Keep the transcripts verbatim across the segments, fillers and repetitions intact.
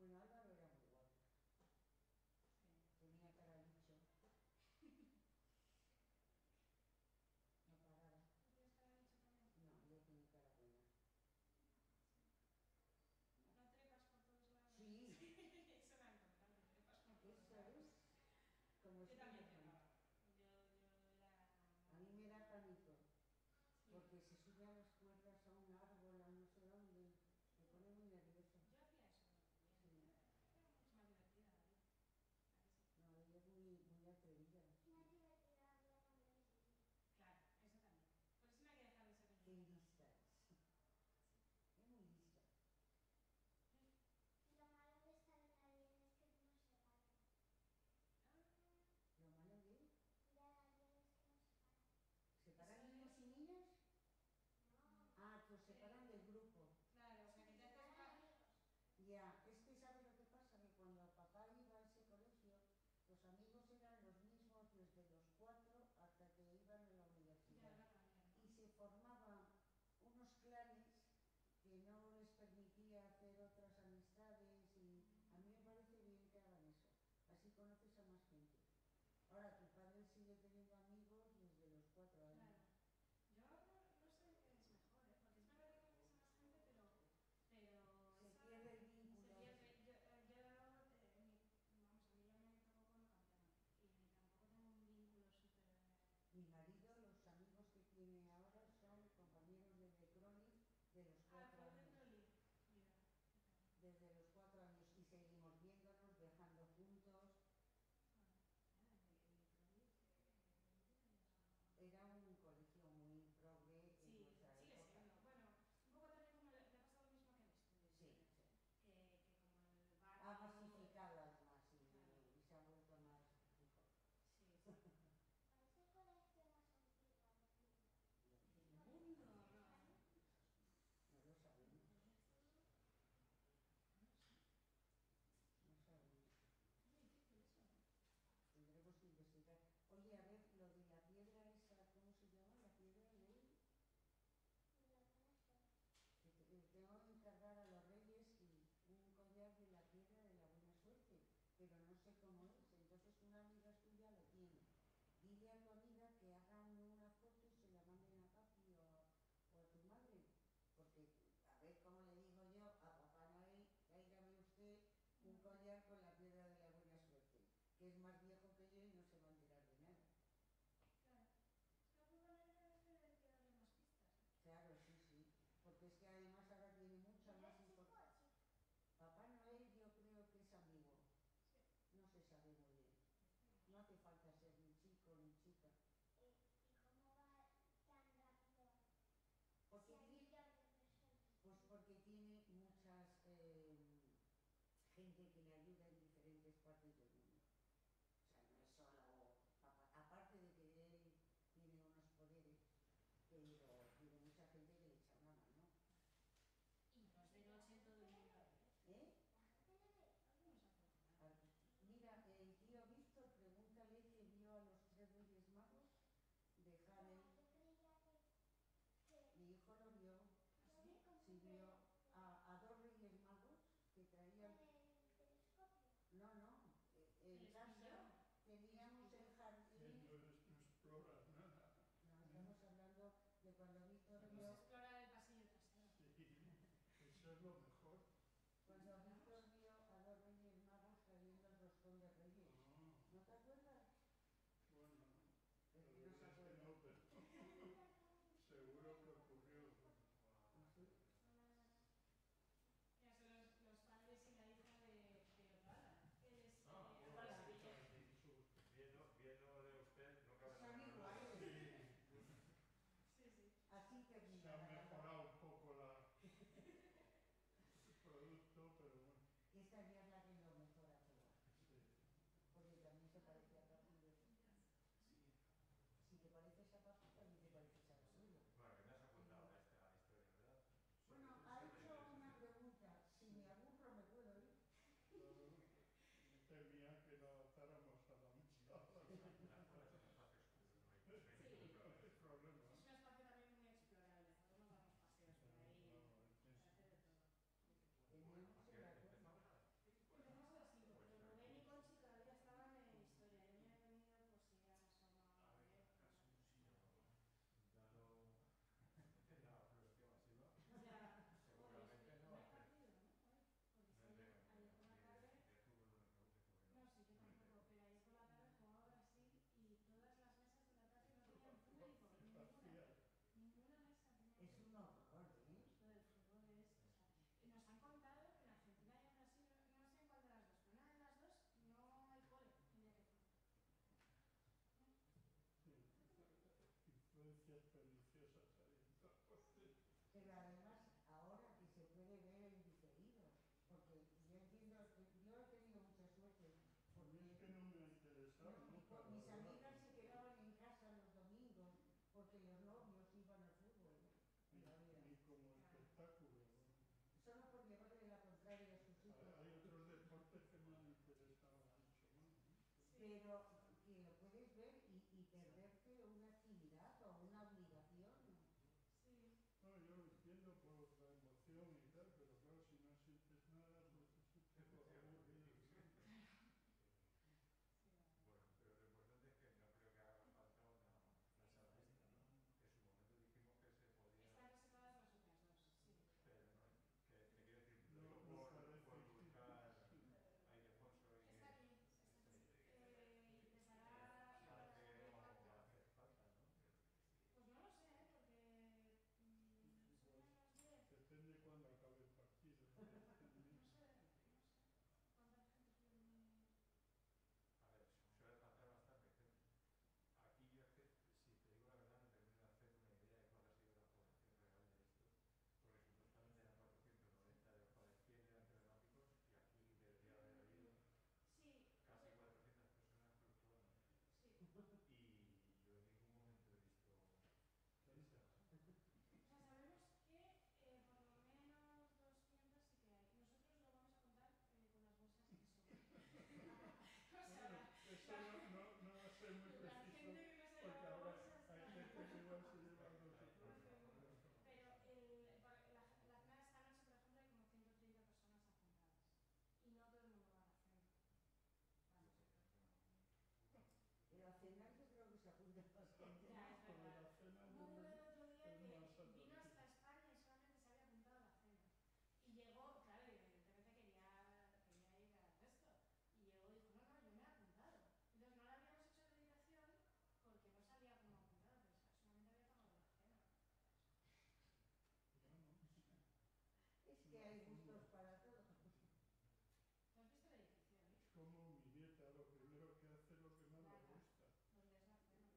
Bueno, Álvaro era muy guapo. Sí. Tenía cara dicho. No paraba. ¿Tú tienes cara dicho también? No, yo tengo cara buena. ¿No trepas por todos lados? Sí. Eso me ha encantado, que trepas por todos Eso lados. es. Como Yo también Spiderman. trepaba. Yo, yo era... A mí me da pánico. Sí. Porque se sube a las cuerdas a un árbol, a no sé dónde. Me pone muy nerviosa. Yo hacía eso también. Sí. Era mucho más divertida la vida. No, ella es muy, muy atrevida. Más divertida la vida cuando eres niño. Claro, eso también. Por eso no hay que dejar de ser Qué niño. lista es. Es muy lista. Lo malo de estar en Alien es que no se paran. Ah. ¿Lo malo de? De Alien es que no se paran. ¿Separan niños y niñas? No. Ah, pues separan del grupo. Claro, o sea que te haces Separan más... amigos. Ya, es que ¿sabes lo que pasa? Que cuando papá iba a ese colegio, los amigos eran los mismos desde los cuatro hasta que iban a la Ya universidad. la cambiaron. Y se formaban unos clanes que no les permitía hacer otras amistades y a mí me parece bien que hagan eso. Así conoces a más gente. Ahora, tu padre sigue teniendo amigos desde los cuatro años. Claro. Yo no, no sé qué es mejor, ¿eh? Porque es verdad que conoces a más gente, pero... pero se esa, pierde el vínculo. Se pierde. Yo, yo eh, mi, vamos, a mí ya me tampoco no cambiaron. Y tampoco tengo un vínculo súper... Mi marido, los amigos que tiene ahora son compañeros de The Chronic de los cuatro ah, años. Mira. Desde los cuatro años y seguimos viéndonos, viajando juntos. Era un colegio muy progre sí, en nuestra sigue época. Siendo. Bueno, un poco también como le, le ha pasado lo mismo que en estudios. Sí, sí. Que, que como el barrio... Ha masificado además y, claro. y se ha vuelto más rico. Sí, sí. ¿Cuál es el colegio más antiguo del mundo? ¿Del mundo? No, no. No lo sabemos. No sabemos. Tendremos que investigar. Oye, a ver, lo de la piedra esa, ¿cómo se llama? La piedra de... Que te, que tengo que encargar a los reyes y un collar de la piedra de la buena suerte, pero no sé cómo es. Entonces una amiga tuya lo tiene. Dile a tu amiga que hagan una foto y se la manden a papi o a, o a tu madre, porque a ver cómo le digo yo a Papá Noel, tráigame usted un collar con la piedra de la buena suerte, que es más viejo que yo y no se va a enterar de nada. Claro. Es que a Papá Noel hay que darle más pistas. Claro, sí, sí. Porque es que además ahora tiene mucha más importancia. Papá Noel yo creo que es amigo. Sí. No se sabe muy bien. No hace falta ser ni chico ni chica. ¿Y cómo va tan rápido? Porque tiene, pues porque tiene muchas eh, gente que le ayuda en diferentes partes del mundo. O sea, no es solo papá. Aparte de que él tiene unos poderes, pero tiene mucha gente que le echa una mano. Y no es de noche todo el mundo. ¿Eh? Algunos hacen nada. Mira, el tío Víctor, pregúntale que vio a los tres Reyes Magos de Harry. Mi hijo lo vio. ¿Así? Sí, vio a, a dos Reyes Magos que traían... No, no, en casa teníamos el jardín... No exploras nada. No, estamos hablando de cuando Víctor vio... Vamos a explorar el pasillo trasero. Sí, eso es lo mejor. Cuando Víctor vio a dos Reyes Magos trayendo el roscón de Reyes. Oh. ¿No te acuerdas? Bueno, Es la que no se verdad es acuerda. que no, pero seguro que ocurrió. ¿Así? Ya son los, los padres y la hija de, de Otada. Él es Ah, eh, bueno, Sevilla. Viendo, viendo de usted, no cabe Son nada. iguales. Sí, sí. Así termina. Se ha mejorado un poco la, el producto, pero bueno. Esta ya es la que lo mejora todo. Sí. Porque también se parece a Papi. pero que lo puedes ver y, y perderte una actividad o una obligación. Sí. No, yo lo entiendo por la emoción y tal, pero claro, si no sientes nada, pues es un poco aburrido. Bueno, pero lo importante es que no creo que haga falta una, una sala extra, ¿no? Que en su momento dijimos que se podía. Están reservadas las otras dos, sí. Pero no, que te quiero decir, lo No, digo no por, parece por que- buscar aire sponsor y Está aquí, está aquí. Eh, y empezará que a las parece cuatro que y no cuarto. va a hacer falta, ¿no? Pues no lo sé, ¿eh? Porque mmm, son Pues las diez. depende cuando acabe el partido. No sé, no sé. ¿Cuánta gente suele venir? A ver, suele faltar bastante gente. Aquí yo es que, si te digo la verdad, me termino de hacer una idea de cuál ha sido la población real de esto, porque supuestamente eran cuatrocientos noventa de Ojo de cien eran telemáticos y aquí debería haber habido Sí, o casi sea, cuatrocientas personas fluctuando. sí. Y yo en ningún momento he visto esas. O sea, sabemos que eh, por lo menos doscientas sí que hay. Nosotros lo vamos a contar eh, con las bolsas que sobran. O sea, Bueno, eso no, no, no va a ser muy la preciso, gente que no se porque lleva habrá, bolsas. hay Claro. gente que igual se lleva dos o Hay- tres. Pero el, por la, la cena de esta noche, por ejemplo, hay como ciento treinta personas apuntadas. Y no todo el mundo va a la cena. Va a nosotros. Pero a cenar yo creo que se apunta bastante. Ya, es Lo de verdad. la cena Hubo es uno más- el otro día es que más vino atractivo. hasta España y solamente se había apuntado a la cena. Y llegó, claro, y evidentemente quería, quería ir al resto. Y llegó y dijo, no, no, yo me he apuntado. Entonces no le habíamos hecho dedicación porque no salía como apuntado, pero solamente había pagado la cena. Bueno, Es que hay gustos para todo. ¿Tú has visto el edificio, eh? es como mi nieta, lo primero que hace es lo que más le Claro. gusta. ¿Dónde es la cena?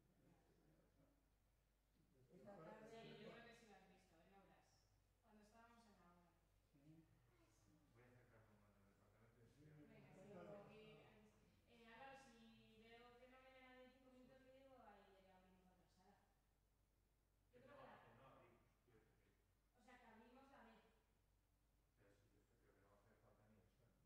Esta Después, tarde- Sí, yo después- creo que sí lo has visto, en obras. Cuando estábamos en la obra. Sí. Voy a acercarme más al departamento de Sí, estudio. Venga, sí, Pero- aquí, aquí. Eh, Álvaro, si veo que no viene nadie en cinco minutos, le digo a ella que abrimos la otra sala. Yo Que creo no, que la... que no abrimos, quiero decir. O sea, que abrimos la B. Pero sí, yo creo que no va a hacer falta ni eso, ¿no?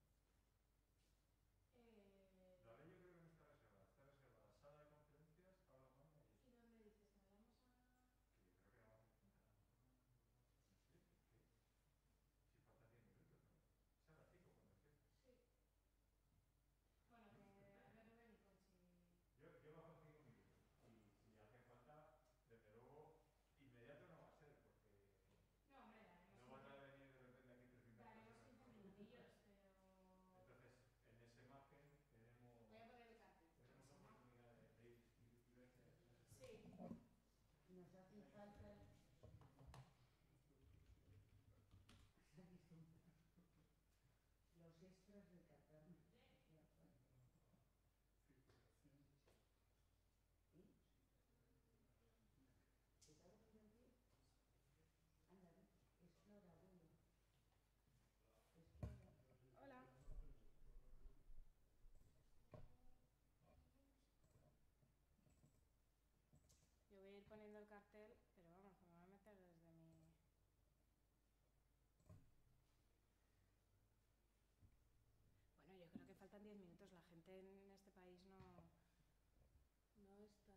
Eh, La B yo creo que no está reservada. Está reservada sala de conferencias, aula magna y ¿Y dónde dices que vayamos a...? que yo creo que no va a hacer falta. No sé, es que si faltan diez minutos, ¿no? Es a las cinco cuando empieza. Sí. Bueno, que a ver Rubén y Conchi... Yo, yo bajo cinco minutos. Y si hace falta, desde luego, inmediato no va a ser, porque No, hombre, daremos, no van a quince, venir de repente aquí trescientas daremos personas. quince ¿no? minutillos, pero... Entonces, en ese margen tenemos, Voy a poner el cartel. tenemos si no- oportunidad de, de ir, ir, ir hacia- Sí. Nos hace falta los extras del cartón. Figuración. ¿Sí? ¿Te está poniendo el pie? Ándale, explora, abuelo. Explora. Hola. Yo voy a ir poniendo el cartel, pero vamos, me voy a meter desde mi... Bueno, yo creo que faltan diez minutos. La gente en este país no... No está...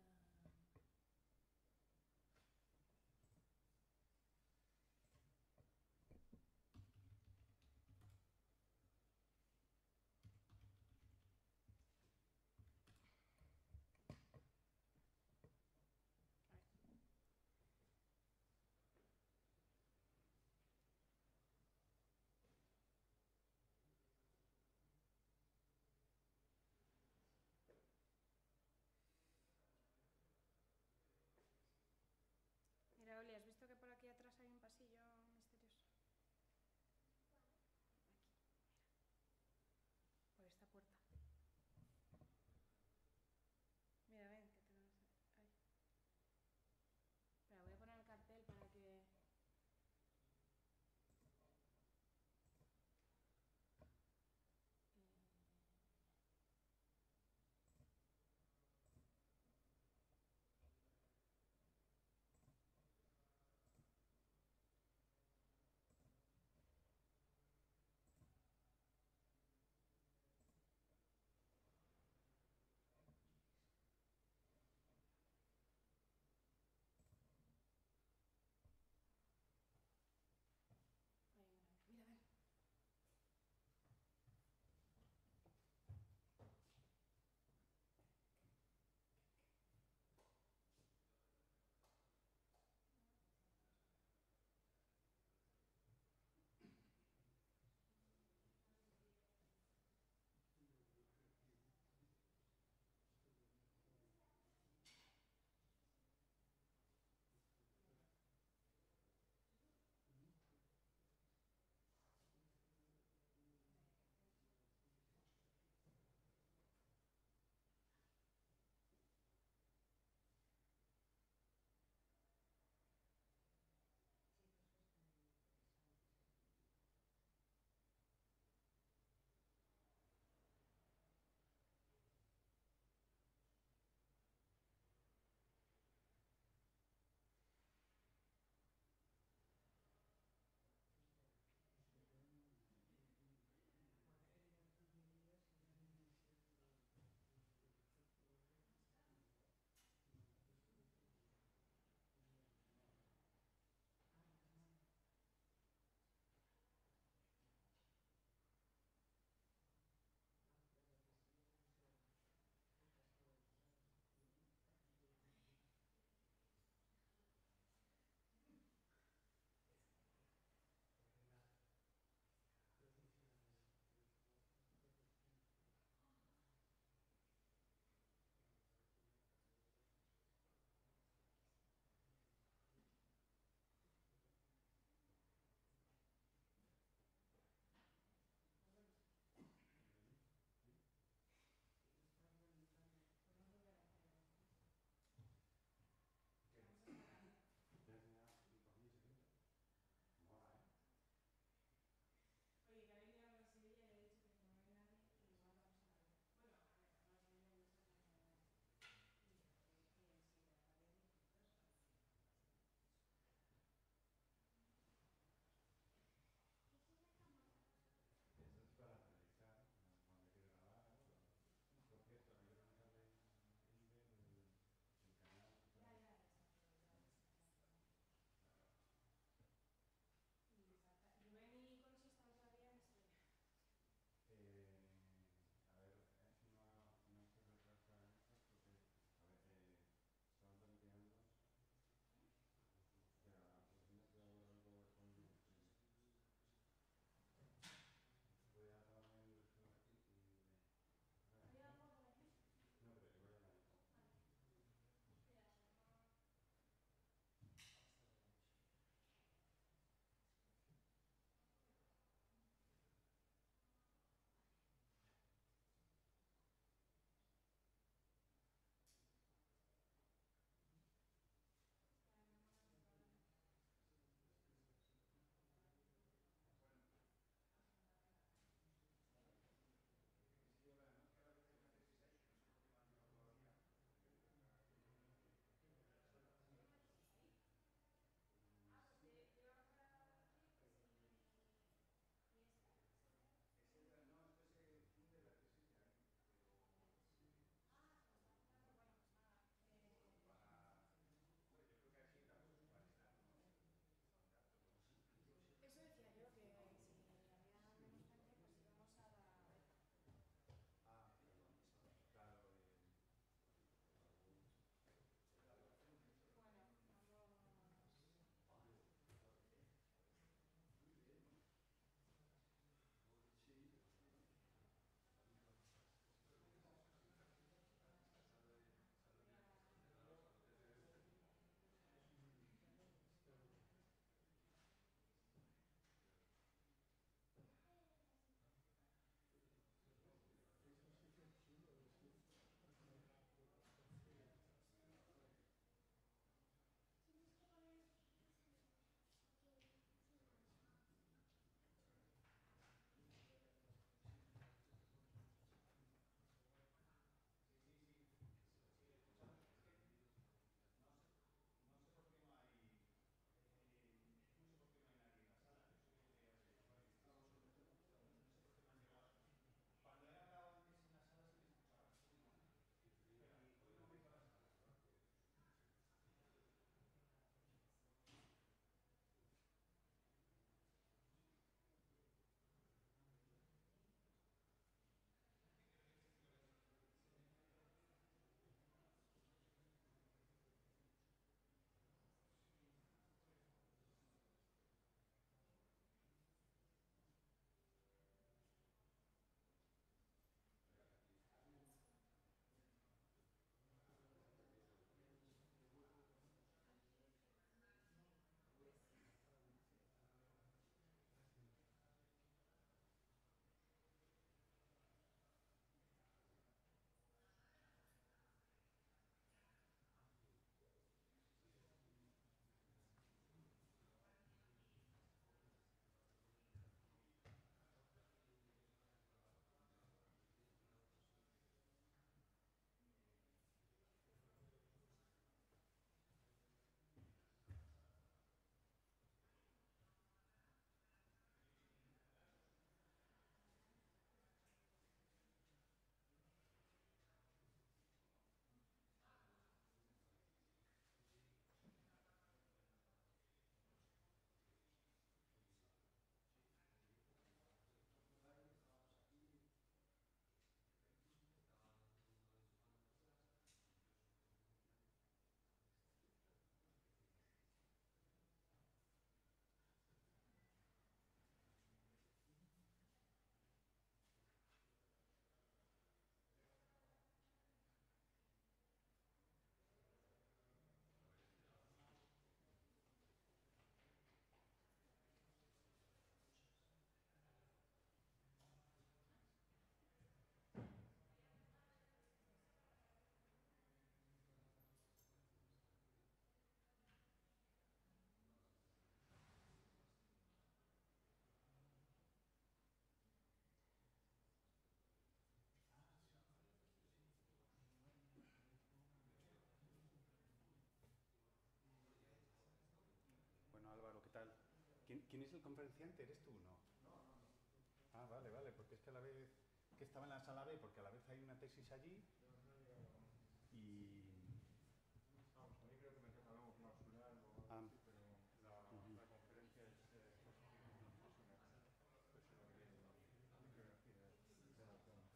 ¿Quién es el conferenciante? ¿Eres tú? No. Ah, vale, vale, porque es que a la vez que estaba en la sala B, porque a la vez hay una tesis allí y... Vamos, a mí creo que me toca luego clausurar o algo Ah, así, pero la, ujú. la conferencia es, eh, es, una, es una bibliografía de los temas.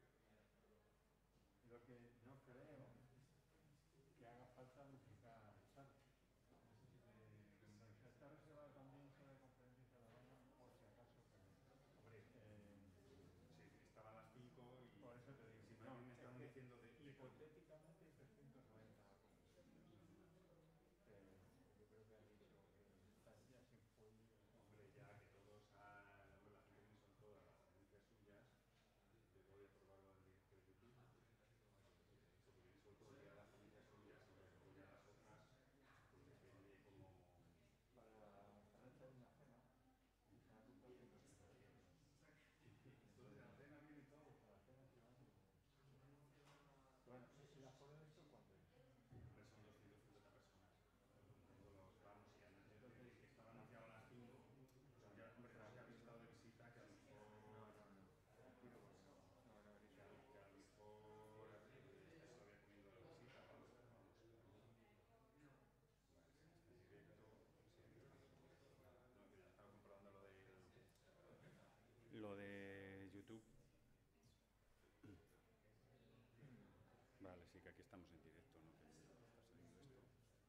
Lo que yo creo que haga falta duplicar salas. Eh, está reservado también sala de conferencias a la banda, por si acaso, pero... Hombre, Eh, sí, estaban las cinco y... por eso te digo, Sí, no, también me estaban es que diciendo de... de hipotéticamente hay trescientos noventa conferencias. Eh, yo creo que han dicho que están ya sin folio. Hombre, ya que todos, a, bueno, la gente que son todas las ponencias suyas, yo voy a probarlo en directo de YouTube, porque viene sobre todo ya las ponencias suyas y luego ya las otras, pues depende como... Para esta noche hay una cena y se han apuntado ciento ochenta y uno. Entonces a la cena vienen todos. A la cena se van. Bueno, sí, sí, la aforo de esto, ¿cuánto es? Hombre, son doscientas cincuenta personas, contando los vamos y antes de Entonces, que estaban anunciados a las cinco, son ya, hombre, los que habéis estado de visita, que a lo mejor... no, no, no, tranquilo, porque no, no van a venir Que a, todos. que a lo mejor eh, estáis todavía comiendo la visita, vamos, pero vamos. Vale, si está en directo, sí, aquí estamos en directo. No, que ya estaba comprobando lo de... Lo de YouTube. Vale, sí, que aquí estamos en directo, ¿no? Que está saliendo esto.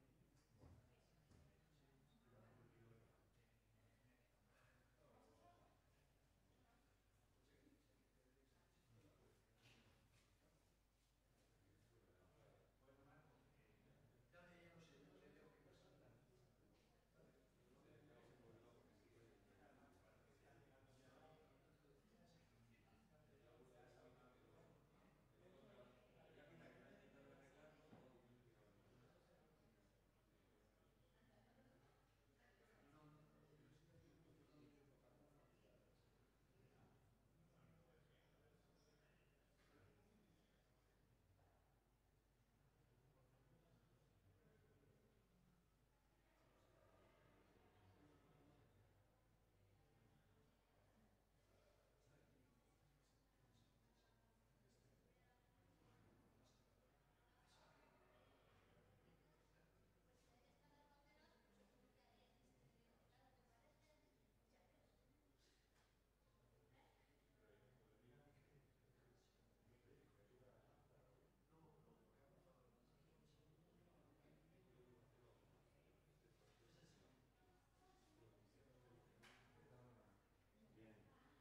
Bien.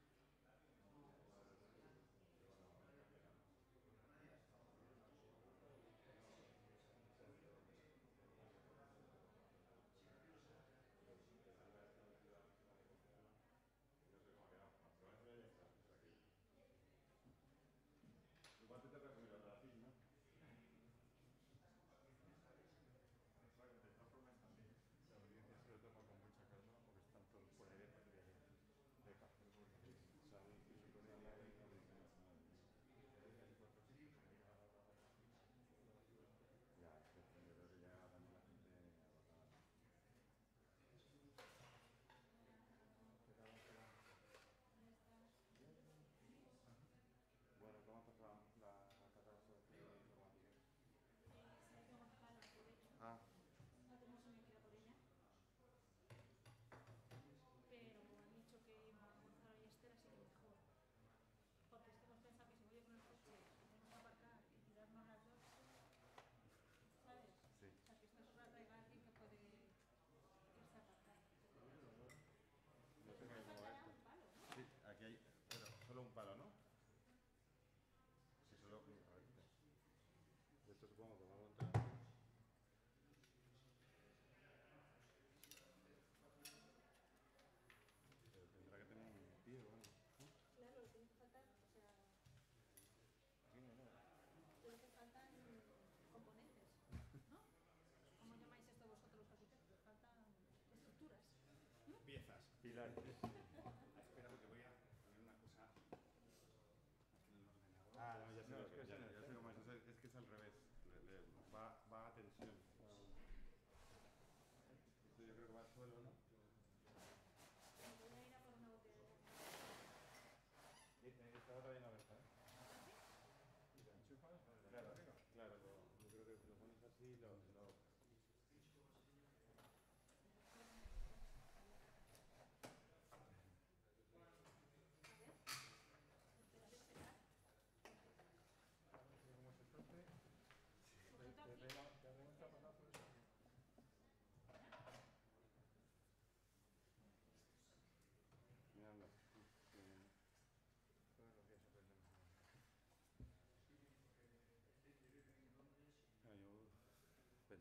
Igual te toca subir otra vez, ¿no? Bueno, de todas formas también la audiencia se lo toma con mucha calma porque están todos fuera de, de, de café porque saben que se pone ahí ahí no les dice nada. Hay cuatro sitios que llega a la Ya, es que yo creo que ya también la gente agotada. ¿Qué tal? Bueno, ¿cómo ha pasado la, la catástrofe informática? Eh, se la tengo mal, de hecho. Ah, No tenemos ni que ir a por ella. Pero han dicho que iba a Gonzalo y Esther, así que mejor. Porque es que hemos pensado que si voy yo con el coche, tenemos que aparcar y tirarnos las dos, ¿sabes? sí. O sea, que esta es una traiga a alguien que puede irse a aparcar. No sé Nos cómo va faltará esto. un palo, ¿no? Sí, aquí hay, pero solo un palo, ¿no? Sí, solo un palo. De esto supongo que va a montar. Pero tendrá que tener un pie o algo. Claro, lo tiene que faltar, o sea, Sí, no, no. lo que faltan componentes, ¿no? ¿Cómo llamáis esto vosotros los arquitectos? Faltan estructuras. Piezas. Pilares. Ah, espera, porque voy a poner una cosa aquí en el ordenador. Ah, no, ya sé, No, lo es que, que ya, es, ya sé cómo es. es, es que es al revés. Le, le, va, va a tensión. Esto yo creo que va al suelo, ¿no?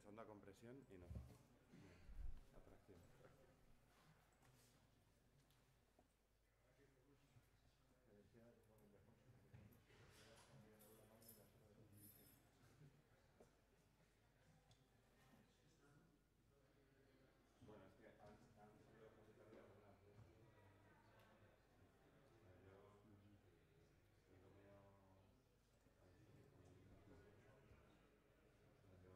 pensando a compresión y no. Atracción. Bueno, es que han, han salido José Carlos algunas veces. Yo, yo lo mío. A ver si como un poco. Yo.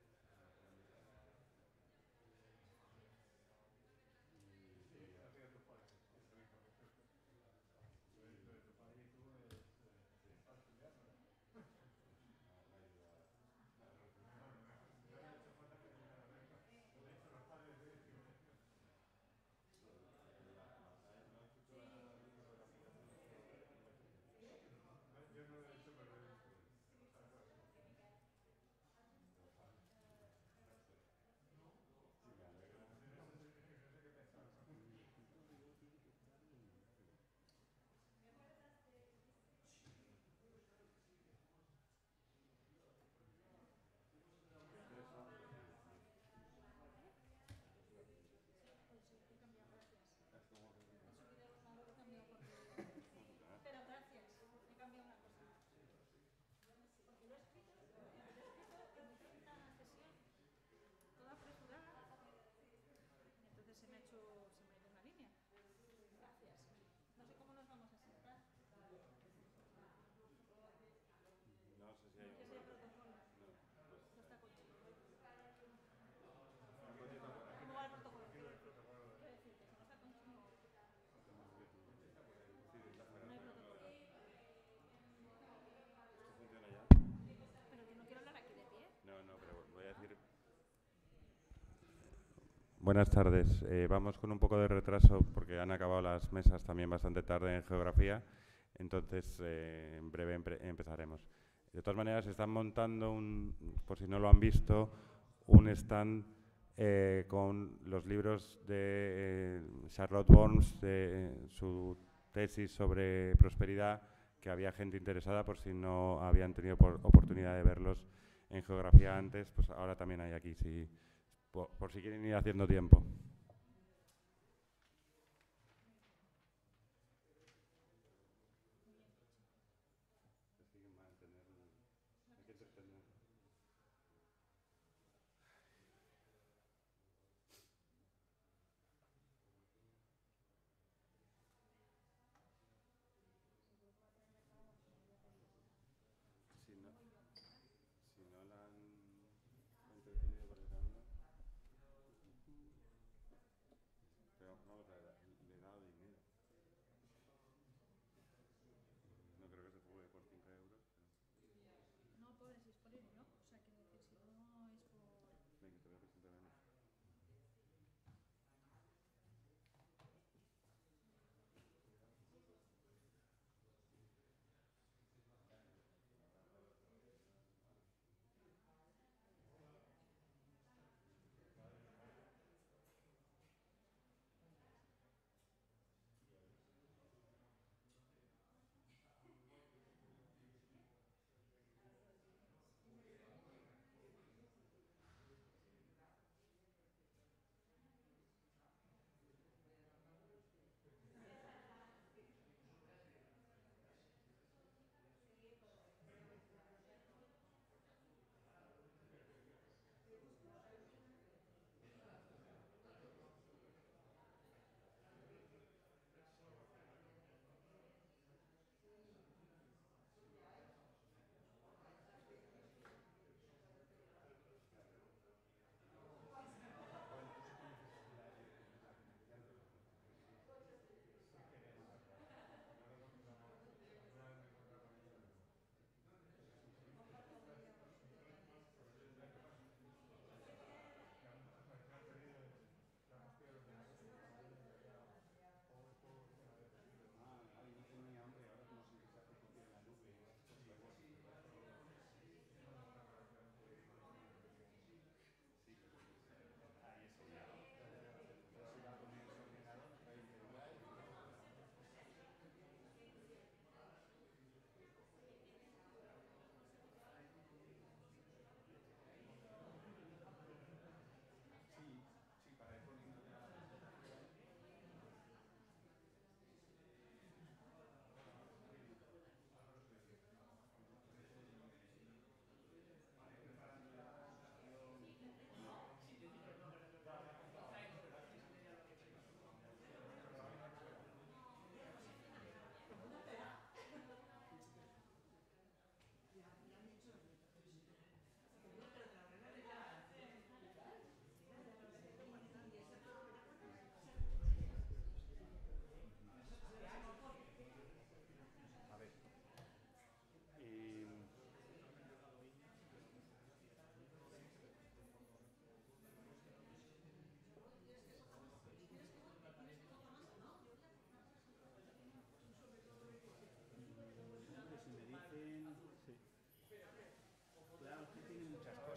Pero gracias, he cambiado una cosa. Porque lo he escrito, lo he escrito en mitad de una sesión, toda apresurada, y entonces se me ha hecho, se me ha ido una línea. Gracias. No sé cómo nos vamos a sentar. No sé si No hay. sé si hay protocolo. No, pues. No está Conchi. Está Conchita por aquí. ¿Cómo va el protocolo? Quiero decir, quiero decir que si no está Conchi no, Sí, está fuera. no hay protocolo. ¿Esto funciona ya? Pero yo no quiero hablar aquí de pie. No, no, pero voy a decir. Buenas tardes. Eh, vamos con un poco de retraso porque han acabado las mesas también bastante tarde en geografía. Entonces, eh, en breve empe empezaremos. De todas maneras, están montando, un, por si no lo han visto, un stand eh, con los libros de eh, Charlotte Worms, de eh, su tesis sobre prosperidad, que había gente interesada por si no habían tenido por oportunidad de verlos en geografía antes, pues ahora también hay aquí, si, por, por si quieren ir haciendo tiempo. Es que hay que mantener, hay que entretener. Si no, si no la han entretenido por el camino.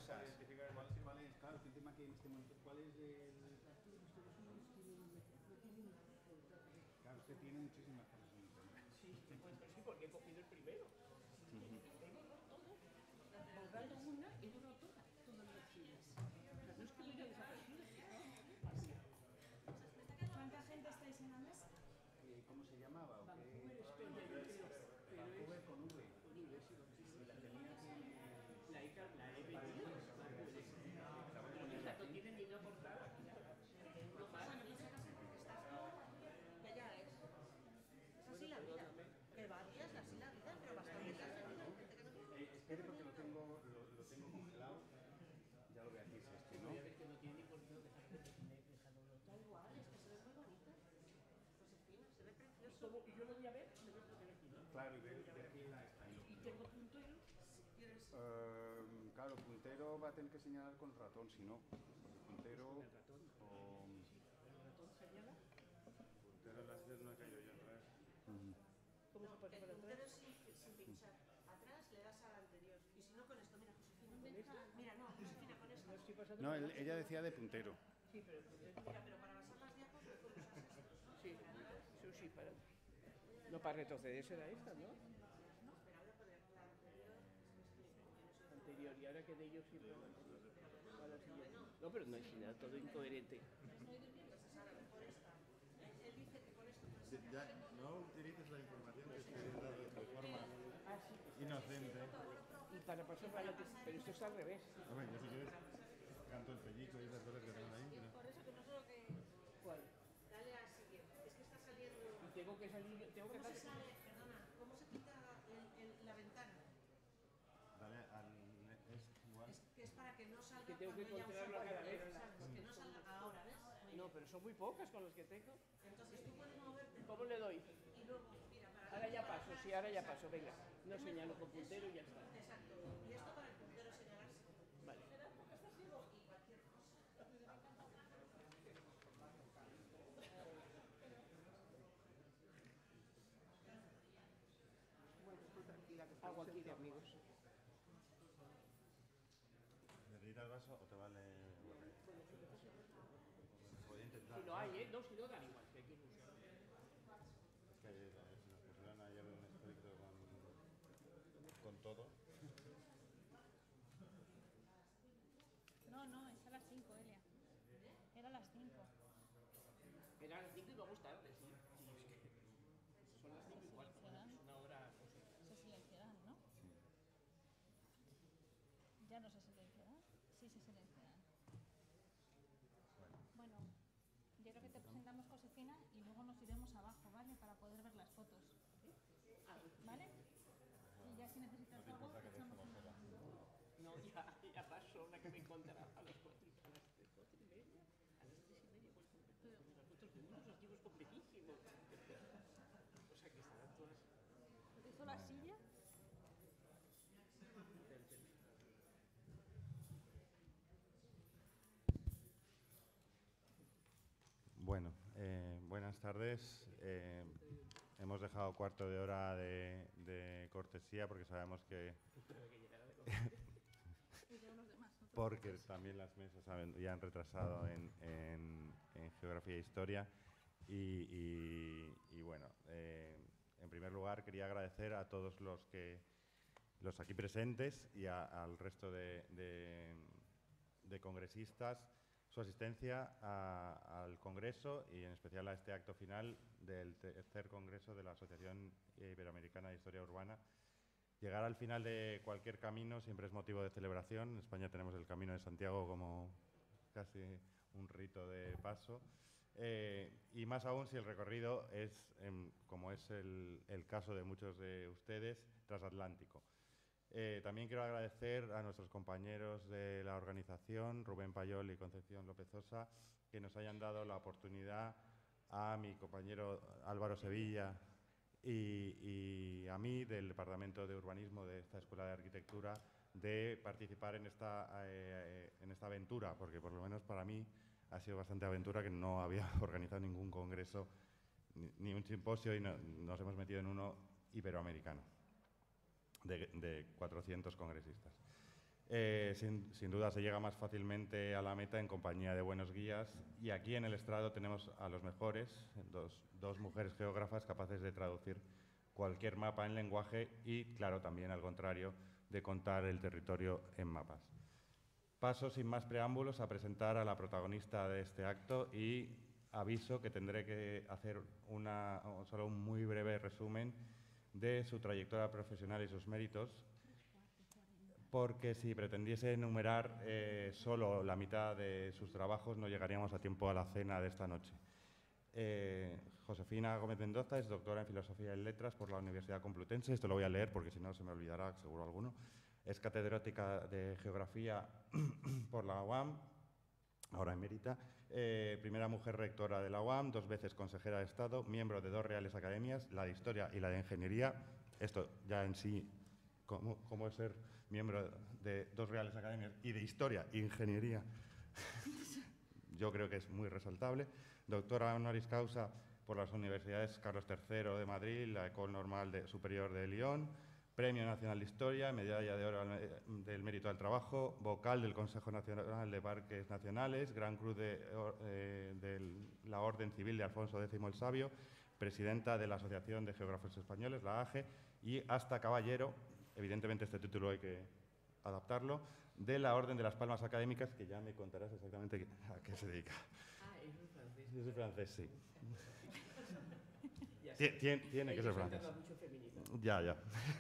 cosas. identificar el ¿Cuál, máximo. cuál es, claro, que el tema que en este momento, ¿cuál es el...? Claro, usted tiene muchísimas cosas en internet. Sí, pues sí, porque he cogido el primero. He borrado todo, borrado una y borrado todas, todas las filas. O sea, no es que lo haya desaparecido, ¿Cuánta gente estáis en la mesa? Eh, ¿Cómo se llamaba? ¿O qué? Vancouver, España, yo creo. Pero Vancouver es con V. con V, sí, sí, sí. Y la tenía que... La he, ca- la he vendido, Vancouver. Pero fíjate, no tiene ni una portada ni nada. No para. Ya, ya es. Es así la vida. Que varias, así la vida, pero bastante la vida. Eh, espere porque lo tengo, lo, lo tengo congelado. Ya lo ve aquí, si es que no. Voy a ver que no tiene ni por qué dejar de tener dejado los Da igual, es que se ve muy bonita. Josefina, se ve Y precioso. como- y yo lo voy a ver, lo voy a poner aquí, ¿no? Claro, y ve, ve aquí la está ahí. Y tengo puntero. Eh, claro, puntero va a tener que señalar con el ratón, si no. Porque puntero... El ratón. o- El ratón señala. Puntero en las ideas no he caído yo, ¿sabes? ¿Cómo se pasa El para puntero atrás? sin, sin pinchar. Atrás le das al anterior. Y si no con esto, mira, Josefina. Mira, no, Josefina, con esto. No estoy pasando No, por él- atrás. ella decía de puntero. Sí, pero el puntero. Mira, pero para pasar las diapos mejor usas esto. Sí, eso sí, para. No, para retroceder será esta, ¿no? Espera, voy a poner la anterior. Anterior, y ahora que de ellos siempre la anterior. A la siguiente. No, pero no es nada, todo incoherente. Entonces ahora mejor esta. Él, él dice que con esto puedes Ya, no utilices la información que te he dado de forma Ah, sí. inocente. Y para pasar para adelante. Pero esto es al revés. Hombre, yo si quieres canto el pellico y esas cosas que tengo ahí. pero- Por eso que no sé lo que... ¿Cuál? Dale al siguiente. Es que está saliendo... Y tengo que salir, tengo que ¿Cómo se salir. sale? Perdona, ¿cómo se quita el- el- la ventana? Dale al... es igual. Es que es para que no salga Que tengo que cuando ya controlarlo usa cada vez. cualquier, ¿sabes? Que no salga ahora, ¿ves? Muy No, bien. pero son muy pocas con las que tengo. Entonces tú puedes moverte ¿Cómo le doy? y luego, mira, para... Ahora ya paso, sí, ahora ya paso, venga. No señalo con puntero y ya está. Exacto. Y esto para el puntero señalarse. Vale. Y cualquier cosa. Hago aquí de amigos. ¿Necesitas el vaso o te vale...? Voy a intentar. Si lo hay, ¿eh? No, si no, dan igual, que hay que buscar. Es que ayer, eh, se nos pusieron ayer un estricto con, con todo. No, no, es a las cinco, Elia. Era a las cinco. Era a las cinco y vamos tarde, sí. Sí, es que son las cinco y cuarto. Es una hora posible. Se silenciarán, ¿no? Ya no se silenciarán. Sí, se silenciarán. Bueno, yo creo que te presentamos, Josefina, y luego nos iremos abajo, ¿vale? Para poder ver las fotos. ¿Vale? Y ya si necesitas algo, te echamos un... No, ya, ya pasó una que me encontrará a las cuatro, a las tres, cuatro y media, a las tres y media, pues con las fotos de unos archivos completísimos. O sea que estarán todas. ¿Te hizo la silla? Bueno, eh, buenas tardes. Eh, hemos dejado cuarto de hora de, de cortesía porque sabemos que... Y de unos demás. ¿no? Porque también las mesas han- ya han retrasado en, en- en geografía e historia. Y, y- y bueno, eh, en primer lugar quería agradecer a todos los que los aquí presentes y a- al resto de, de- de congresistas su asistencia a- al Congreso y en especial a este acto final del tercer Congreso de la Asociación Iberoamericana de Historia Urbana. Llegar al final de cualquier camino siempre es motivo de celebración. En España tenemos el Camino de Santiago como casi un rito de paso. Eh, y más aún si el recorrido es, em, como es el, el caso de muchos de ustedes, transatlántico. Eh, también quiero agradecer a nuestros compañeros de la organización, Rubén Payol y Concepción López Osa, que nos hayan dado la oportunidad, a mi compañero Álvaro Sevilla y, y a mí, del Departamento de Urbanismo de esta Escuela de Arquitectura, de participar en esta, eh, en esta aventura, porque por lo menos para mí ha sido bastante aventura que no había organizado ningún congreso ni, ni un simposio y no, nos hemos metido en uno iberoamericano de, de cuatrocientos congresistas. Eh, sin, sin duda se llega más fácilmente a la meta en compañía de buenos guías, y aquí en el estrado tenemos a los mejores, dos, dos mujeres geógrafas capaces de traducir cualquier mapa en lenguaje y, claro, también al contrario, de contar el territorio en mapas. Paso sin más preámbulos a presentar a la protagonista de este acto y aviso que tendré que hacer una, solo un muy breve resumen de su trayectoria profesional y sus méritos, porque si pretendiese enumerar eh, solo la mitad de sus trabajos no llegaríamos a tiempo a la cena de esta noche. Eh, Josefina Gómez Mendoza es doctora en Filosofía y Letras por la Universidad Complutense. Esto lo voy a leer porque si no se me olvidará seguro alguno. Es catedrática de Geografía por la U A M, ahora emérita. Eh, primera mujer rectora de la U A M, dos veces consejera de Estado, miembro de dos reales academias, la de Historia y la de Ingeniería. Esto ya en sí, ¿cómo, cómo es ser miembro de dos reales academias y de Historia e Ingeniería? Yo creo que es muy resaltable. Doctora honoris causa por las universidades Carlos tercero de Madrid, la École Normale de, Superior de Lyon, Premio Nacional de Historia, Medalla de Oro al, del Mérito al Trabajo, vocal del Consejo Nacional de Parques Nacionales, Gran Cruz de, eh, de la Orden Civil de Alfonso décimo el Sabio, presidenta de la Asociación de Geógrafos Españoles, la A G E, y hasta caballero, evidentemente este título hay que adaptarlo, de la Orden de las Palmas Académicas, que ya me contarás exactamente a qué se dedica. Ah, es un francés. Es francés, sí. Sí. Tiene, tiene que ser francés. Ya, ya.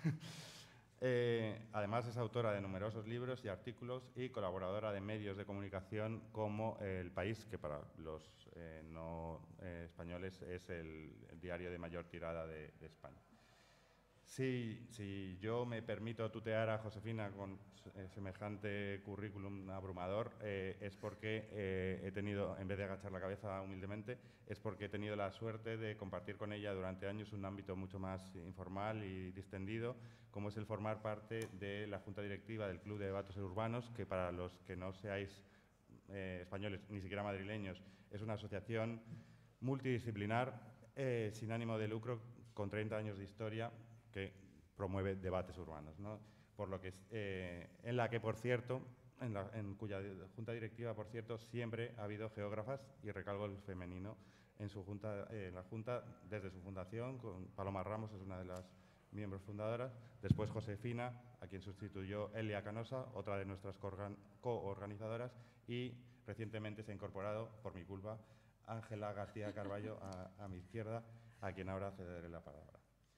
eh, además es autora de numerosos libros y artículos y colaboradora de medios de comunicación como El País, que para los eh, no eh, españoles es el, el diario de mayor tirada de, de España. Si, si yo me permito tutear a Josefina con eh, semejante currículum abrumador, eh, es porque eh, he tenido, en vez de agachar la cabeza humildemente, es porque he tenido la suerte de compartir con ella durante años un ámbito mucho más informal y distendido, como es el formar parte de la Junta Directiva del Club de Debates Urbanos, que para los que no seáis eh, españoles, ni siquiera madrileños, es una asociación multidisciplinar, eh, sin ánimo de lucro, con treinta años de historia, que promueve debates urbanos, ¿no? Por lo que, eh, en la que, por cierto, en, la, en cuya junta directiva, por cierto, siempre ha habido geógrafas, y recalco el femenino, en su junta, eh, la junta desde su fundación, con Paloma Ramos es una de las miembros fundadoras, después Josefina, a quien sustituyó Elia Canosa, otra de nuestras coorganizadoras, y recientemente se ha incorporado, por mi culpa, Ángela García Carballo a, a mi izquierda, a quien ahora cederé la palabra.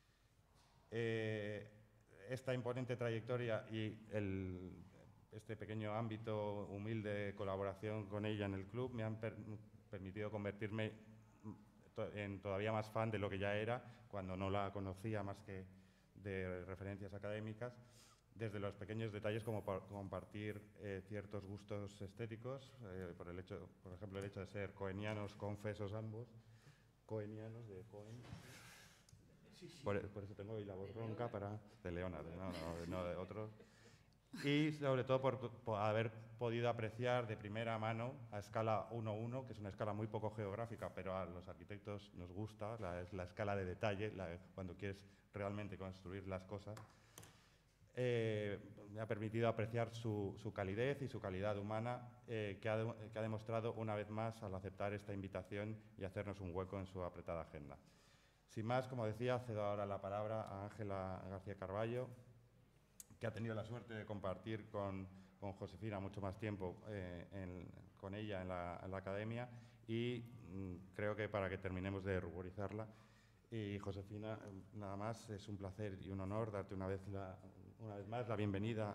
Eh, esta imponente trayectoria y el, este pequeño ámbito humilde de colaboración con ella en el club me han per, permitido convertirme en todavía más fan de lo que ya era, cuando no la conocía más que de referencias académicas, desde los pequeños detalles como por compartir eh, ciertos gustos estéticos, eh, por, el hecho, por ejemplo el hecho de ser coenianos confesos ambos, coenianos de Coen. Sí, sí. Por, por eso tengo hoy la voz ronca para de Leonard, no, no, no de otros. Y sobre todo por, por haber podido apreciar de primera mano a escala uno uno, que es una escala muy poco geográfica, pero a los arquitectos nos gusta, la, es la escala de detalle, la, cuando quieres realmente construir las cosas. Eh, me ha permitido apreciar su, su calidez y su calidad humana, eh, que, ha de, que ha demostrado una vez más al aceptar esta invitación y hacernos un hueco en su apretada agenda. Sin más, como decía, cedo ahora la palabra a Ángela García Carballo, que ha tenido la suerte de compartir con, con Josefina mucho más tiempo eh, en, con ella en la, en la academia, y mmm, creo que para que terminemos de ruborizarla. Y Josefina, nada más, es un placer y un honor darte una vez, la, una vez más la bienvenida.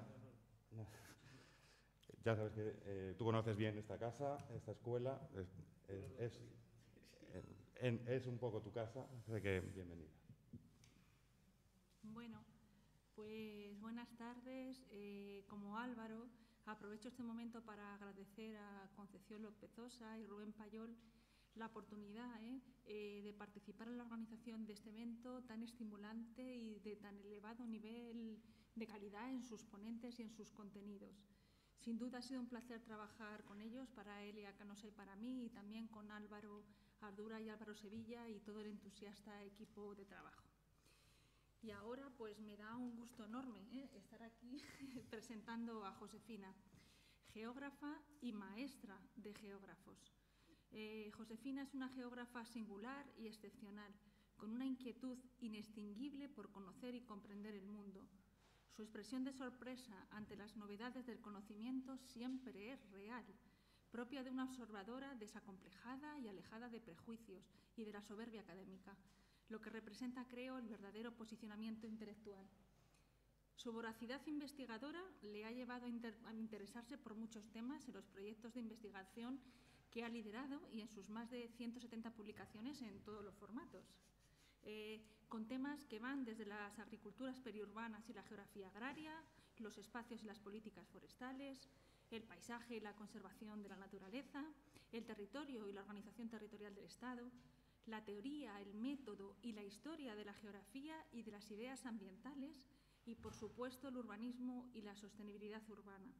Ya sabes que eh, tú conoces bien esta casa, esta escuela, es, es, es En, es un poco tu casa, así que bienvenida. Bueno, pues buenas tardes. Eh, como Álvaro, aprovecho este momento para agradecer a Concepción López Osa y Rubén Payol la oportunidad ¿eh? Eh, de participar en la organización de este evento tan estimulante y de tan elevado nivel de calidad en sus ponentes y en sus contenidos. Sin duda ha sido un placer trabajar con ellos, para Elia Canosa y para mí, y también con Álvaro Ardura y Álvaro Sevilla y todo el entusiasta equipo de trabajo. Y ahora pues me da un gusto enorme ¿eh? estar aquí presentando a Josefina, geógrafa y maestra de geógrafos. Eh, Josefina es una geógrafa singular y excepcional, con una inquietud inextinguible por conocer y comprender el mundo. Su expresión de sorpresa ante las novedades del conocimiento siempre es real, propia de una observadora desacomplejada y alejada de prejuicios y de la soberbia académica, lo que representa, creo, el verdadero posicionamiento intelectual. Su voracidad investigadora le ha llevado a, inter a interesarse por muchos temas en los proyectos de investigación que ha liderado y en sus más de ciento setenta publicaciones en todos los formatos, eh, con temas que van desde las agriculturas periurbanas y la geografía agraria, los espacios y las políticas forestales, el paisaje y la conservación de la naturaleza, el territorio y la organización territorial del Estado, la teoría, el método y la historia de la geografía y de las ideas ambientales y, por supuesto, el urbanismo y la sostenibilidad urbana.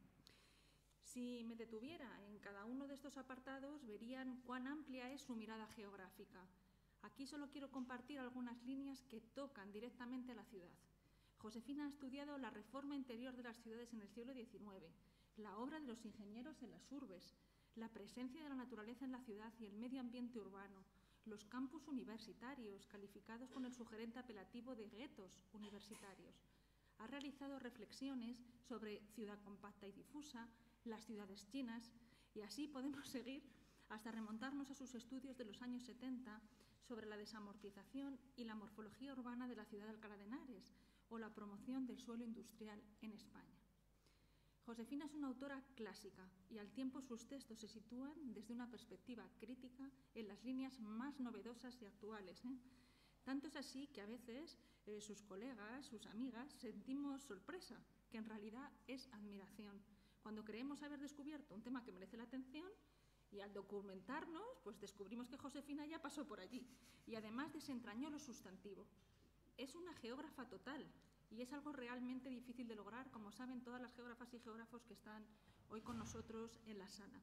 Si me detuviera en cada uno de estos apartados, verían cuán amplia es su mirada geográfica. Aquí solo quiero compartir algunas líneas que tocan directamente a la ciudad. Josefina ha estudiado la reforma interior de las ciudades en el siglo diecinueve, la obra de los ingenieros en las urbes, la presencia de la naturaleza en la ciudad y el medio ambiente urbano, los campus universitarios, calificados con el sugerente apelativo de guetos universitarios. Ha realizado reflexiones sobre ciudad compacta y difusa, las ciudades chinas, y así podemos seguir hasta remontarnos a sus estudios de los años setenta sobre la desamortización y la morfología urbana de la ciudad de Alcalá de Henares o la promoción del suelo industrial en España. Josefina es una autora clásica y al tiempo sus textos se sitúan desde una perspectiva crítica en las líneas más novedosas y actuales, ¿eh? Tanto es así que a veces eh, sus colegas, sus amigas, sentimos sorpresa, que en realidad es admiración, cuando creemos haber descubierto un tema que merece la atención y al documentarnos, pues descubrimos que Josefina ya pasó por allí y además desentrañó lo sustantivo. Es una geógrafa total y es algo realmente difícil de lograr, como saben todas las geógrafas y geógrafos que están hoy con nosotros en la sala.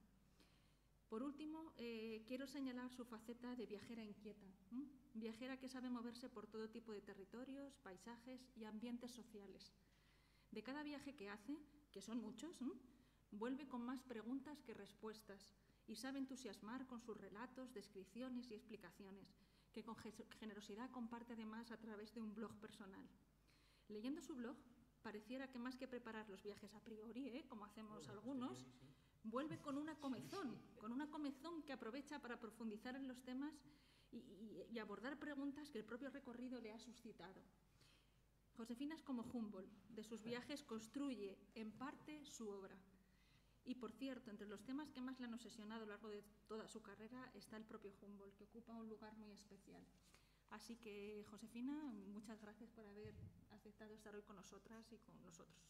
Por último, eh, quiero señalar su faceta de viajera inquieta, ¿eh? Viajera que sabe moverse por todo tipo de territorios, paisajes y ambientes sociales. De cada viaje que hace, que son muchos, ¿eh? vuelve con más preguntas que respuestas y sabe entusiasmar con sus relatos, descripciones y explicaciones, que con generosidad comparte además a través de un blog personal. Leyendo su blog, pareciera que más que preparar los viajes a priori, ¿eh? como hacemos algunos, vuelve con una comezón, con una comezón que aprovecha para profundizar en los temas y, y, y abordar preguntas que el propio recorrido le ha suscitado. Josefina es como Humboldt, de sus viajes construye en parte su obra. Y por cierto, entre los temas que más le han obsesionado a lo largo de toda su carrera está el propio Humboldt, que ocupa un lugar muy especial. Así que, Josefina, muchas gracias por haber aceptado estar hoy con nosotras y con nosotros.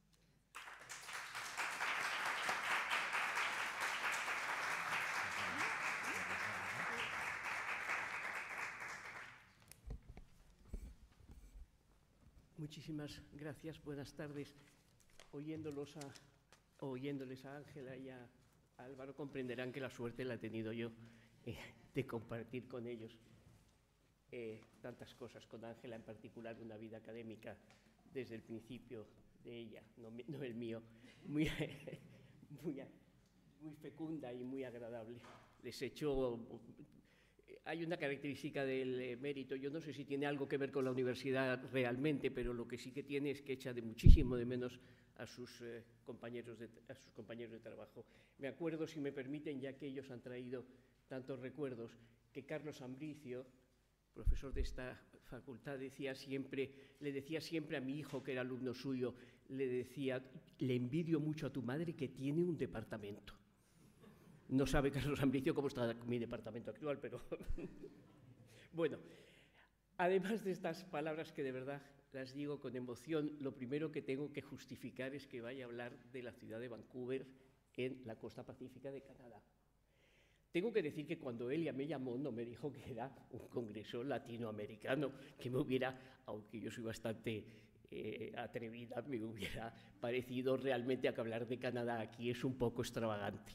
Muchísimas gracias, buenas tardes. Oyéndolos a, oyéndoles a Ángela y a Álvaro, comprenderán que la suerte la he tenido yo eh, de compartir con ellos eh, tantas cosas, con Ángela en particular, una vida académica desde el principio de ella, no, no el mío, muy, muy, muy fecunda y muy agradable. Les he hecho... Hay una característica del eh, mérito, yo no sé si tiene algo que ver con la universidad realmente, pero lo que sí que tiene es que echa de muchísimo de menos a sus, eh, compañeros de, a sus compañeros de trabajo. Me acuerdo, si me permiten, ya que ellos han traído tantos recuerdos, que Carlos Ambricio, profesor de esta facultad, decía siempre, le decía siempre a mi hijo, que era alumno suyo, le decía, le envidio mucho a tu madre que tiene un departamento. No sabe Carlos Ambricio cómo está mi departamento actual, pero bueno, además de estas palabras que de verdad las digo con emoción, lo primero que tengo que justificar es que vaya a hablar de la ciudad de Vancouver en la costa pacífica de Canadá. Tengo que decir que cuando Elia me llamó no me dijo que era un congreso latinoamericano, que me hubiera, aunque yo soy bastante eh, atrevida, me hubiera parecido realmente a que hablar de Canadá aquí es un poco extravagante.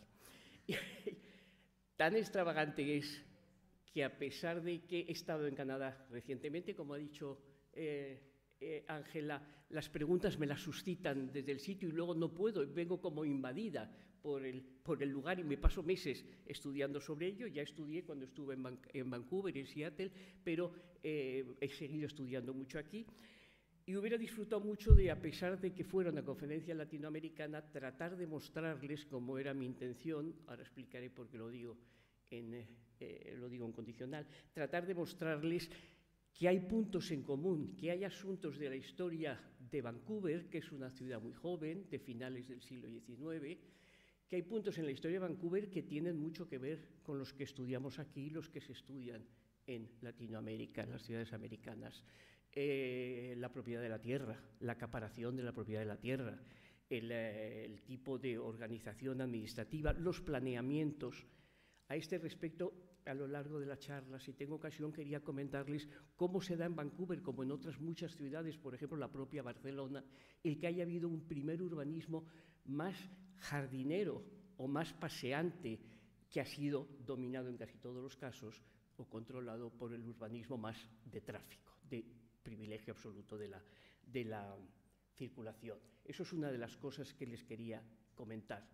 Tan extravagante es que, a pesar de que he estado en Canadá recientemente, como ha dicho eh, Ángela, las preguntas me las suscitan desde el sitio y luego no puedo, vengo como invadida por el, por el lugar y me paso meses estudiando sobre ello. Ya estudié cuando estuve en, Van, en Vancouver, en Seattle, pero eh, he seguido estudiando mucho aquí. Y hubiera disfrutado mucho de, a pesar de que fuera una conferencia latinoamericana, tratar de mostrarles, como era mi intención, ahora explicaré por qué lo digo en, eh, lo digo en condicional, tratar de mostrarles que hay puntos en común, que hay asuntos de la historia de Vancouver, que es una ciudad muy joven, de finales del siglo diecinueve, que hay puntos en la historia de Vancouver que tienen mucho que ver con los que estudiamos aquí, los que se estudian en Latinoamérica, en las ciudades americanas. Eh, la propiedad de la tierra, la acaparación de la propiedad de la tierra, el, eh, el tipo de organización administrativa, los planeamientos. A este respecto, a lo largo de la charla, si tengo ocasión, quería comentarles cómo se da en Vancouver, como en otras muchas ciudades, por ejemplo, la propia Barcelona, el que haya habido un primer urbanismo más jardinero o más paseante, que ha sido dominado en casi todos los casos o controlado por el urbanismo más de tráfico, de privilegio absoluto de la, de la circulación. Eso es una de las cosas que les quería comentar.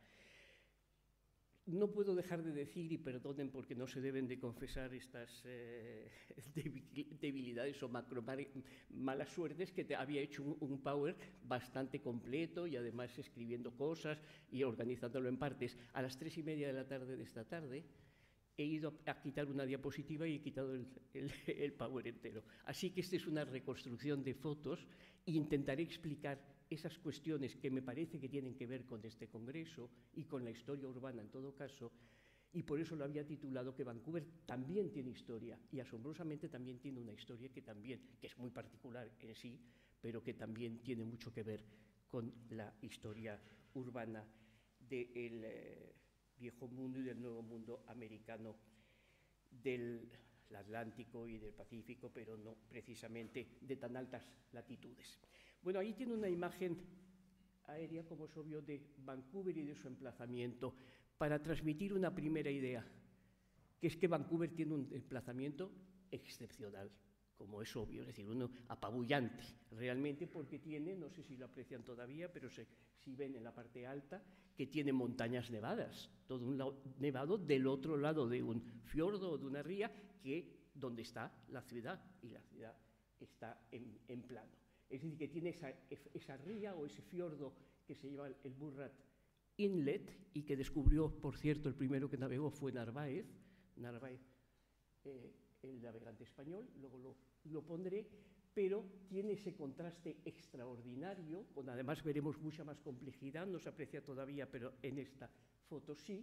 No puedo dejar de decir, y perdonen porque no se deben de confesar estas eh, debilidades o macro malas suertes, que te había hecho un, un Power bastante completo y además escribiendo cosas y organizándolo en partes. A las tres y media de la tarde de esta tarde he ido a quitar una diapositiva y he quitado el, el, el Power entero. Así que esta es una reconstrucción de fotos e intentaré explicar esas cuestiones que me parece que tienen que ver con este congreso y con la historia urbana en todo caso, y por eso lo había titulado que Vancouver también tiene historia, y asombrosamente también tiene una historia que también, que es muy particular en sí, pero que también tiene mucho que ver con la historia urbana del eh, viejo mundo y del nuevo mundo americano, del Atlántico y del Pacífico, pero no precisamente de tan altas latitudes. Bueno, ahí tiene una imagen aérea, como es obvio, de Vancouver y de su emplazamiento, para transmitir una primera idea, que es que Vancouver tiene un emplazamiento excepcional, como es obvio, es decir, uno apabullante, realmente, porque tiene, no sé si lo aprecian todavía, pero se, si ven en la parte alta, que tiene montañas nevadas, todo un lado nevado del otro lado de un fiordo o de una ría, que donde está la ciudad, y la ciudad está en, en plano. Es decir, que tiene esa, esa ría o ese fiordo que se llama el Burrat Inlet, y que descubrió, por cierto, el primero que navegó fue Narváez, Narváez eh, el navegante español, luego lo, lo pondré, pero tiene ese contraste extraordinario, con además veremos mucha más complejidad, no se aprecia todavía, pero en esta foto sí.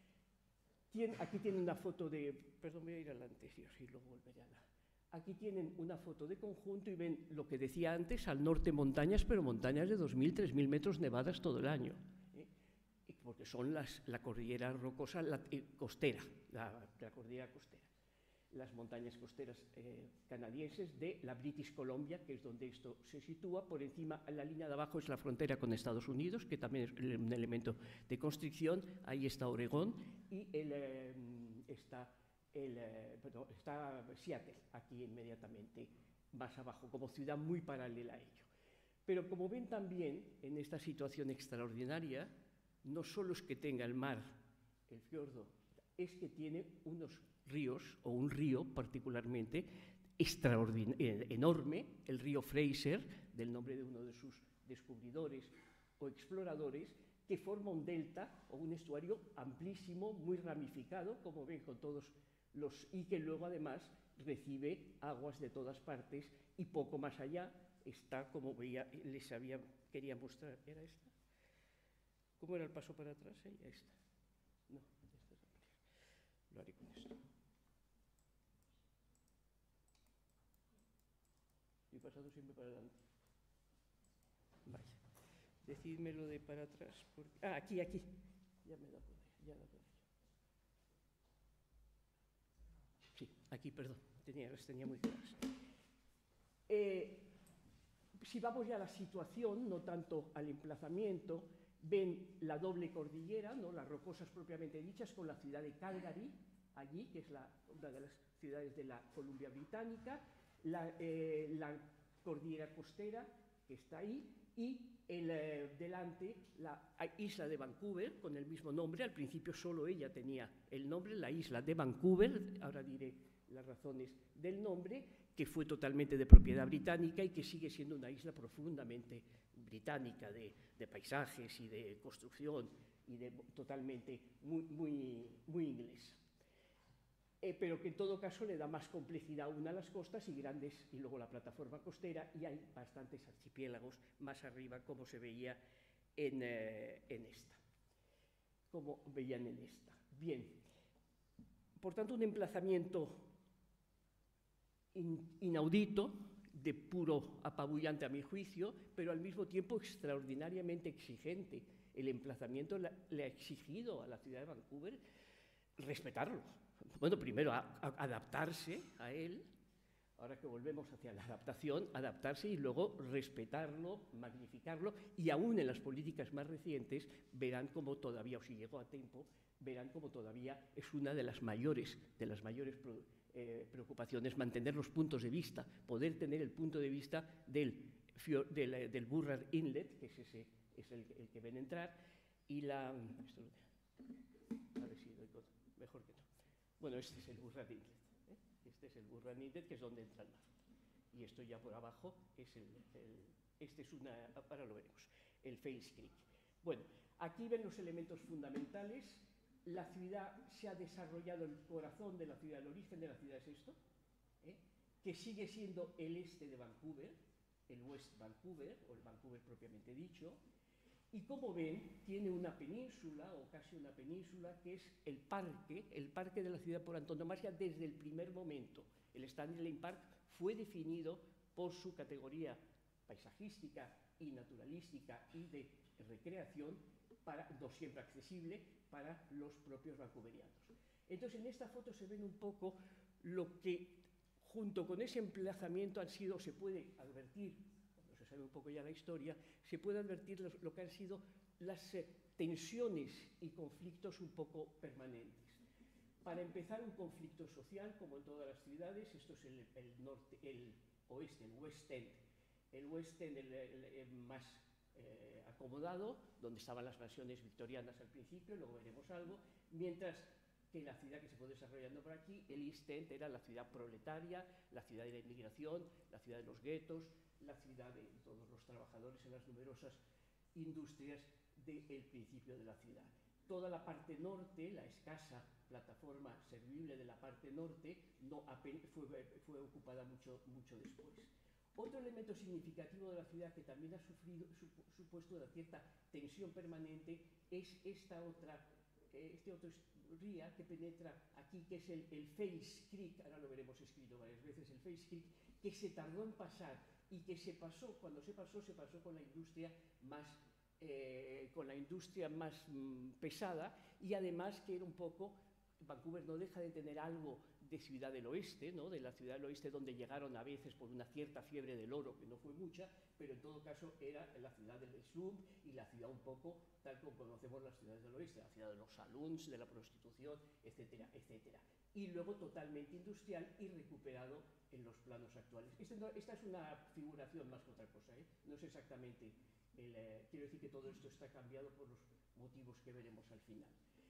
Tiene, aquí tiene una foto de, perdón, voy a ir adelante, sí, sí, luego volveré a la... Aquí tienen una foto de conjunto y ven lo que decía antes, al norte montañas, pero montañas de dos mil, tres mil metros nevadas todo el año, ¿eh? Porque son las, la cordillera rocosa la, eh, costera, la, la cordillera costera, las montañas costeras eh, canadienses de la British Columbia, que es donde esto se sitúa. Por encima, en la línea de abajo es la frontera con Estados Unidos, que también es un elemento de constricción. Ahí está Oregón y el, eh, está... El, eh, perdón, está Seattle, aquí inmediatamente más abajo, como ciudad muy paralela a ello. Pero como ven también, en esta situación extraordinaria, no solo es que tenga el mar, el fiordo, es que tiene unos ríos, o un río particularmente enorme, el río Fraser, del nombre de uno de sus descubridores o exploradores, que forma un delta o un estuario amplísimo, muy ramificado, como ven con todos los, y que luego además recibe aguas de todas partes, y poco más allá está, como veía, les había, quería mostrar, ¿era esta? ¿Cómo era el paso para atrás? ¿Eh? Esta. No, esta es ampliar. Lo haré con esto. Y he pasado siempre para adelante. Vaya. Decidme lo de para atrás. Porque... Ah, aquí, aquí. Ya me da por ya da por Sí, aquí, perdón, tenía, las tenía muy claras. Eh, si vamos ya a la situación, no tanto al emplazamiento, ven la doble cordillera, ¿no? Las rocosas propiamente dichas, con la ciudad de Calgary, allí, que es la, una de las ciudades de la Columbia Británica, la, eh, la cordillera costera, que está ahí, y el, eh, delante la isla de Vancouver, con el mismo nombre. Al principio solo ella tenía el nombre, la isla de Vancouver, ahora diré las razones del nombre, que fue totalmente de propiedad británica y que sigue siendo una isla profundamente británica, de, de paisajes y de construcción, y de, totalmente muy, muy, muy inglesa. Eh, pero que en todo caso le da más complejidad aún a las costas y grandes, y luego la plataforma costera, y hay bastantes archipiélagos más arriba, como se veía en, eh, en esta. Como veían en esta. Bien. Por tanto, un emplazamiento in, inaudito, de puro apabullante a mi juicio, pero al mismo tiempo extraordinariamente exigente. El emplazamiento la, le ha exigido a la ciudad de Vancouver respetarlo. Bueno, primero a, a adaptarse a él, ahora que volvemos hacia la adaptación, adaptarse y luego respetarlo, magnificarlo, y aún en las políticas más recientes verán como todavía, o si llegó a tiempo, verán como todavía es una de las mayores, de las mayores eh, preocupaciones, mantener los puntos de vista, poder tener el punto de vista del, del, del Burrard Inlet, que es, ese, es el, el que ven entrar, y la... Esto, a ver si doy mejor que no. Bueno, este es el Burrard Inlet, ¿eh? Este es el Burrard Inlet, que es donde entra el mar. Y esto ya por abajo es el, el este es una, ahora lo veremos, el Fales Creek. Bueno, aquí ven los elementos fundamentales. La ciudad se ha desarrollado, el corazón de la ciudad, el origen de la ciudad es esto, ¿eh? Que sigue siendo el este de Vancouver, el West Vancouver, o el Vancouver propiamente dicho. Y como ven, tiene una península, o casi una península, que es el parque, el parque de la ciudad por antonomasia desde el primer momento. El Stanley Lane Park fue definido por su categoría paisajística y naturalística y de recreación, para, no siempre accesible, para los propios vancouverianos. Entonces, en esta foto se ven un poco lo que, junto con ese emplazamiento, han sido, se puede advertir, se sabe un poco ya la historia, se puede advertir lo, lo que han sido las eh, tensiones y conflictos un poco permanentes. Para empezar, un conflicto social, como en todas las ciudades. Esto es el, el, norte, el oeste, el West End. El West End el, el, el más eh, acomodado, donde estaban las mansiones victorianas al principio, luego veremos algo, mientras que la ciudad que se fue desarrollando por aquí, el East End, era la ciudad proletaria, la ciudad de la inmigración, la ciudad de los guetos, la ciudad de todos los trabajadores en las numerosas industrias del principio de la ciudad. Toda la parte norte, la escasa plataforma servible de la parte norte, no, fue, fue ocupada mucho, mucho después. Otro elemento significativo de la ciudad que también ha sufrido, supuesto una cierta tensión permanente, es esta otra, este otro ría que penetra aquí, que es el, el Fales Creek, ahora lo veremos escrito varias veces, el Fales Creek, que se tardó en pasar y que se pasó, cuando se pasó, se pasó con la industria más, eh, con la industria más mm, pesada, y además que era un poco, Vancouver no deja de tener algo de ciudad del oeste, ¿no? De la ciudad del oeste, donde llegaron a veces por una cierta fiebre del oro, que no fue mucha, pero en todo caso era la ciudad del slum y la ciudad un poco tal como conocemos las ciudades del oeste, la ciudad de los saloons, de la prostitución, etcétera, etcétera. Y luego totalmente industrial y recuperado en los planos actuales. Este no, esta es una figuración más que otra cosa, ¿eh? No es exactamente, el, eh, quiero decir que todo esto está cambiado por los motivos que veremos al final.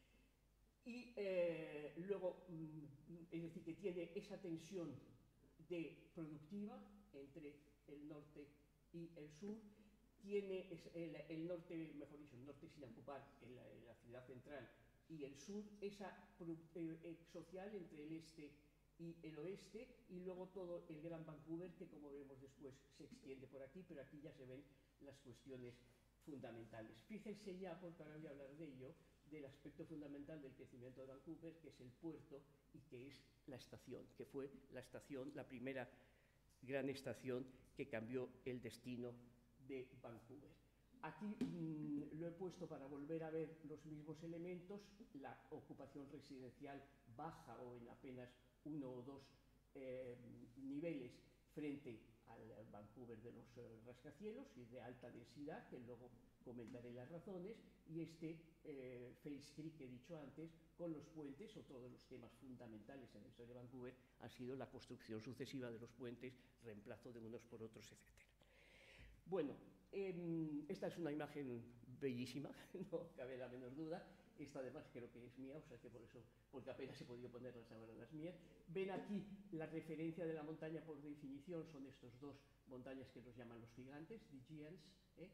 Y eh, luego, mm, es decir, que tiene esa tensión de productiva entre el norte y el sur, tiene el, el norte, mejor dicho, el norte sin ocupar en la, en la ciudad central, y el sur, esa eh, social entre el este y el oeste, y luego todo el Gran Vancouver, que como veremos después se extiende por aquí, pero aquí ya se ven las cuestiones fundamentales. Fíjense ya, porque ahora voy a hablar de ello, del aspecto fundamental del crecimiento de Vancouver, que es el puerto y que es la estación, que fue la estación, la primera gran estación que cambió el destino de Vancouver. Aquí mmm, lo he puesto para volver a ver los mismos elementos, la ocupación residencial baja o en apenas uno o dos eh, niveles frente al Vancouver de los eh, rascacielos y de alta densidad, que luego comentaré las razones, y este eh, False Creek que he dicho antes, con los puentes, o todos los temas fundamentales en la historia de Vancouver, ha sido la construcción sucesiva de los puentes, reemplazo de unos por otros, etcétera. Bueno, eh, esta es una imagen bellísima, no cabe la menor duda. Esta además creo que es mía, o sea que por eso, porque apenas he podido ponerlas ahora las mías. Ven aquí la referencia de la montaña por definición, son estos dos montañas que los llaman los gigantes, the giants. ¿eh?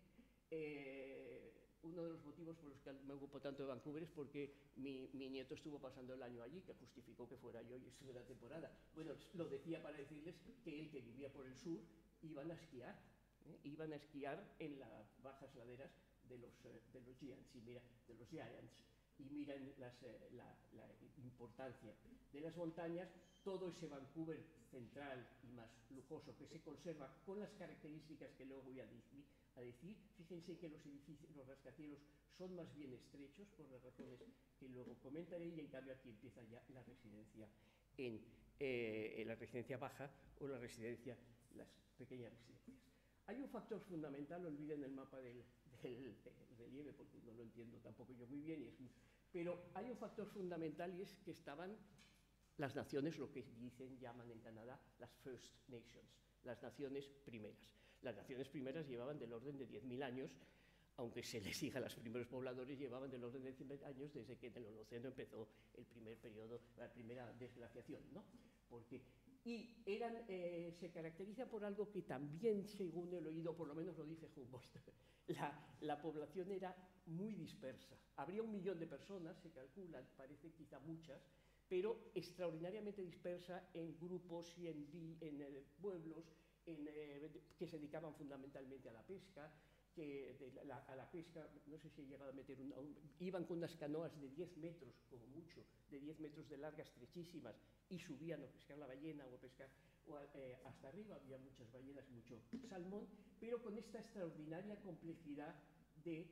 Eh, uno de los motivos por los que me ocupo tanto de Vancouver es porque mi, mi nieto estuvo pasando el año allí, que justificó que fuera yo y estuve la temporada. Bueno, lo decía para decirles que él, que vivía por el sur, iban a esquiar, ¿eh? iban a esquiar en las bajas laderas de los, eh, de los giants, y mira, de los giants. Y miren las, eh, la, la importancia de las montañas, todo ese Vancouver central y más lujoso que se conserva con las características que luego voy a, decir, a decir. Fíjense que los edificios, los rascacielos son más bien estrechos por las razones que luego comentaré, y en cambio aquí empieza ya la residencia en, eh, en la residencia baja o la residencia, las pequeñas residencias. Hay un factor fundamental, olviden el mapa del, del, del relieve porque no lo entiendo tampoco yo muy bien, y es muy, pero hay un factor fundamental, y es que estaban las naciones, lo que dicen, llaman en Canadá las First Nations, las naciones primeras. Las naciones primeras llevaban del orden de diez mil años, aunque se les diga a los primeros pobladores, llevaban del orden de cien años desde que en el Holoceno empezó el primer periodo, la primera desglaciación, ¿no? Porque, y eran, eh, se caracteriza por algo que también, según he oído, por lo menos lo dice Humboldt, la, la población era muy dispersa. Habría un millón de personas, se calculan, parece quizá muchas, pero extraordinariamente dispersa en grupos y en, en eh, pueblos en, eh, que se dedicaban fundamentalmente a la pesca, que de la, a la pesca, no sé si he llegado a meter, un, un, iban con unas canoas de diez metros, como mucho, de diez metros de larga, estrechísimas, y subían a pescar la ballena o a pescar o a, eh, hasta arriba, había muchas ballenas, mucho salmón, pero con esta extraordinaria complejidad de,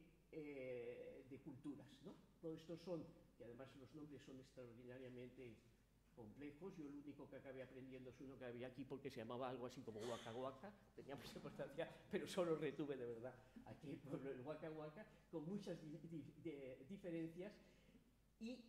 eh, de culturas, ¿no? Todos estos son, y además los nombres son extraordinariamente complejos. Yo el único que acabé aprendiendo es uno que había aquí porque se llamaba algo así como Waka Waka, tenía mucha importancia, pero solo retuve de verdad aquí el pueblo del Waka Waka, con muchas di di de diferencias y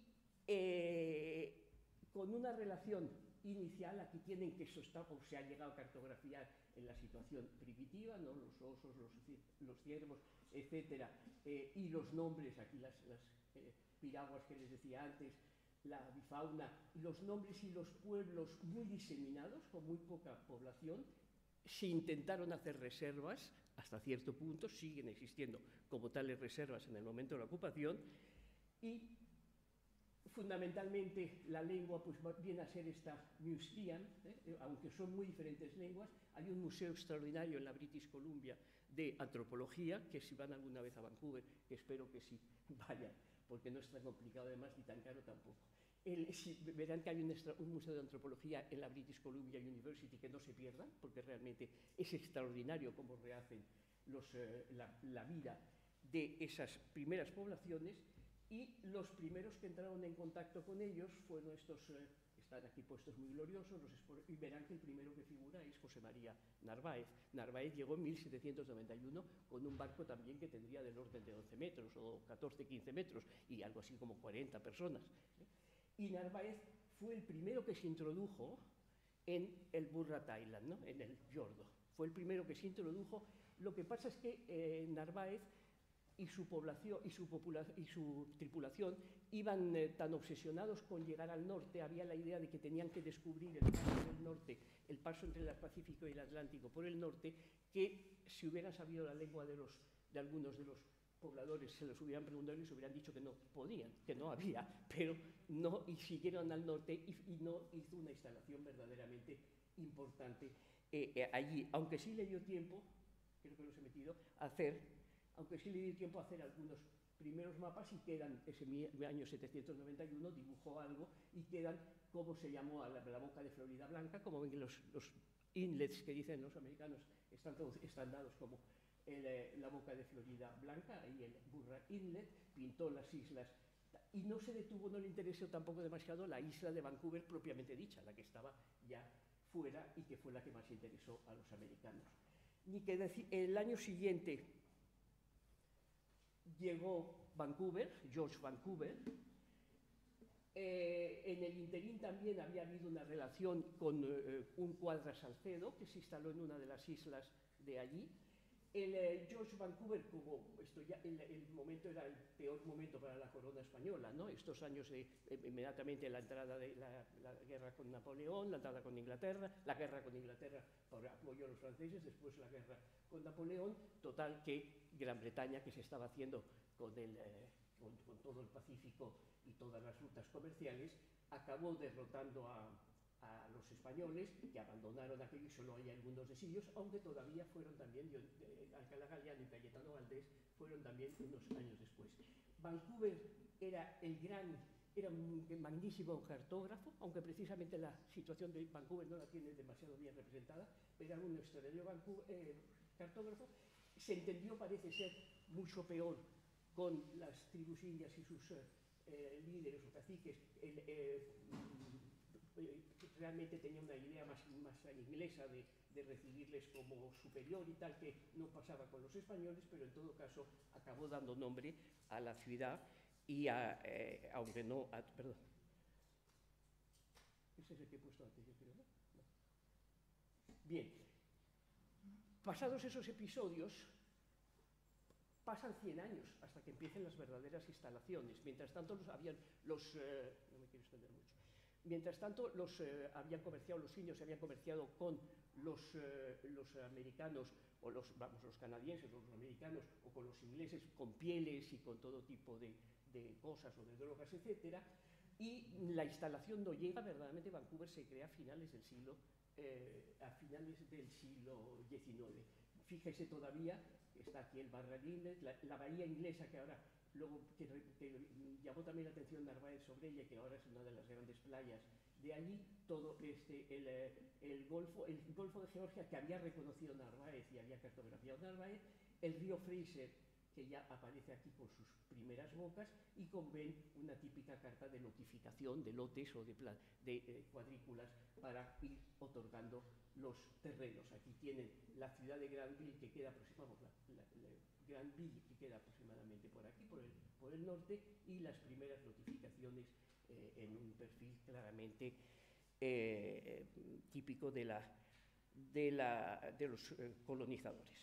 eh, con una relación inicial. Aquí tienen que eso está, o se ha llegado a cartografiar en la situación primitiva, ¿no? Los osos, los, los ciervos, etcétera, eh, y los nombres, aquí las, las eh, piraguas que les decía antes, la bifauna, los nombres y los pueblos muy diseminados, con muy poca población. Se intentaron hacer reservas, hasta cierto punto, siguen existiendo como tales reservas en el momento de la ocupación, y fundamentalmente la lengua pues viene a ser esta Musqueam, ¿eh? Aunque son muy diferentes lenguas. Hay un museo extraordinario en la British Columbia de antropología, que si van alguna vez a Vancouver, que espero que sí vayan, porque no es tan complicado además ni tan caro tampoco. El, si, verán que hay un, extra, un museo de antropología en la British Columbia University que no se pierdan, porque realmente es extraordinario cómo rehacen los, eh, la, la vida de esas primeras poblaciones, y los primeros que entraron en contacto con ellos fueron estos, eh, están aquí puestos muy gloriosos, los, y verán que el primero que figura es José María Narváez. Narváez llegó en mil setecientos noventa y uno con un barco también que tendría del orden de once metros o catorce, quince metros y algo así como cuarenta personas. ¿eh? Y Narváez fue el primero que se introdujo en el Burrat Island, ¿no? En el fiordo. Fue el primero que se introdujo. Lo que pasa es que eh, Narváez y su población y su, y su tripulación iban eh, tan obsesionados con llegar al norte, había la idea de que tenían que descubrir el paso del norte, el paso entre el Pacífico y el Atlántico por el norte, que si hubieran sabido la lengua de, los, de algunos de los pobladores, se los hubieran preguntado y les hubieran dicho que no podían, que no había, pero no, y siguieron al norte y, y no hizo una instalación verdaderamente importante eh, eh, allí, aunque sí le dio tiempo, creo que los he metido, a hacer aunque sí le dio tiempo a hacer algunos primeros mapas, y quedan, ese año setecientos noventa y uno dibujó algo, y quedan como se llamó a la, la boca de Florida Blanca. Como ven, los, los inlets que dicen los americanos están, todos, están dados como el, eh, la boca de Florida Blanca, y el Burrat Inlet, pintó las islas, y no se detuvo, no le interesó tampoco demasiado la isla de Vancouver propiamente dicha, la que estaba ya fuera y que fue la que más interesó a los americanos. Ni que decir, el año siguiente llegó Vancouver, George Vancouver. Eh, en el interín también había habido una relación con eh, un Cuadra Salcedo, que se instaló en una de las islas de allí. El eh, George Vancouver, como esto ya, el, el momento era el peor momento para la corona española, ¿no? Estos años, de, eh, inmediatamente la entrada de la, la guerra con Napoleón, la entrada con Inglaterra, la guerra con Inglaterra por apoyo a los franceses, después la guerra con Napoleón, total que Gran Bretaña, que se estaba haciendo con, el, eh, con, con todo el Pacífico y todas las rutas comerciales, acabó derrotando a, a los españoles, que abandonaron aquello y solo hay algunos de ellos, aunque todavía fueron también, de, de, Alcalá Galiano y Cayetano Valdés fueron también unos años después. Vancouver era el gran, era un magnífico cartógrafo, aunque precisamente la situación de Vancouver no la tiene demasiado bien representada, pero era un extraordinario Vancouver, eh, cartógrafo. Se entendió, parece ser, mucho peor con las tribus indias y sus eh, líderes o caciques. El, eh, realmente tenía una idea más, más inglesa de, de recibirles como superior y tal, que no pasaba con los españoles, pero en todo caso acabó dando nombre a la ciudad y a, eh, aunque no, a, perdón, ese es el que he puesto antes, yo creo, ¿no? No. Bien, pasados esos episodios, pasan cien años hasta que empiecen las verdaderas instalaciones. Mientras tanto, los, habían los, eh, no me quiero extender mucho. Mientras tanto, los, eh, habían comerciado, los indios se habían comerciado con los, eh, los americanos, o los, vamos, los canadienses, o los americanos, o con los ingleses, con pieles y con todo tipo de, de cosas o de drogas, etcétera. Y la instalación no llega, verdaderamente Vancouver se crea a finales del siglo, eh, a finales del siglo diecinueve. Fíjese todavía, está aquí el Barra Inlet, la, la bahía inglesa que ahora, luego que, que llamó también la atención Narváez sobre ella, que ahora es una de las grandes playas de allí, todo este, el, el, golfo, el Golfo de Georgia que había reconocido Narváez y había cartografiado Narváez, el río Fraser, que ya aparece aquí con sus primeras bocas, y con Ben una típica carta de notificación de lotes o de, plan, de eh, cuadrículas para ir otorgando los terrenos. Aquí tienen la ciudad de Granville, que queda aproximadamente, la, la, la Granville, que queda aproximadamente por aquí, por el, por el norte, y las primeras notificaciones eh, en un perfil claramente eh, típico de, la, de, la, de los eh, colonizadores.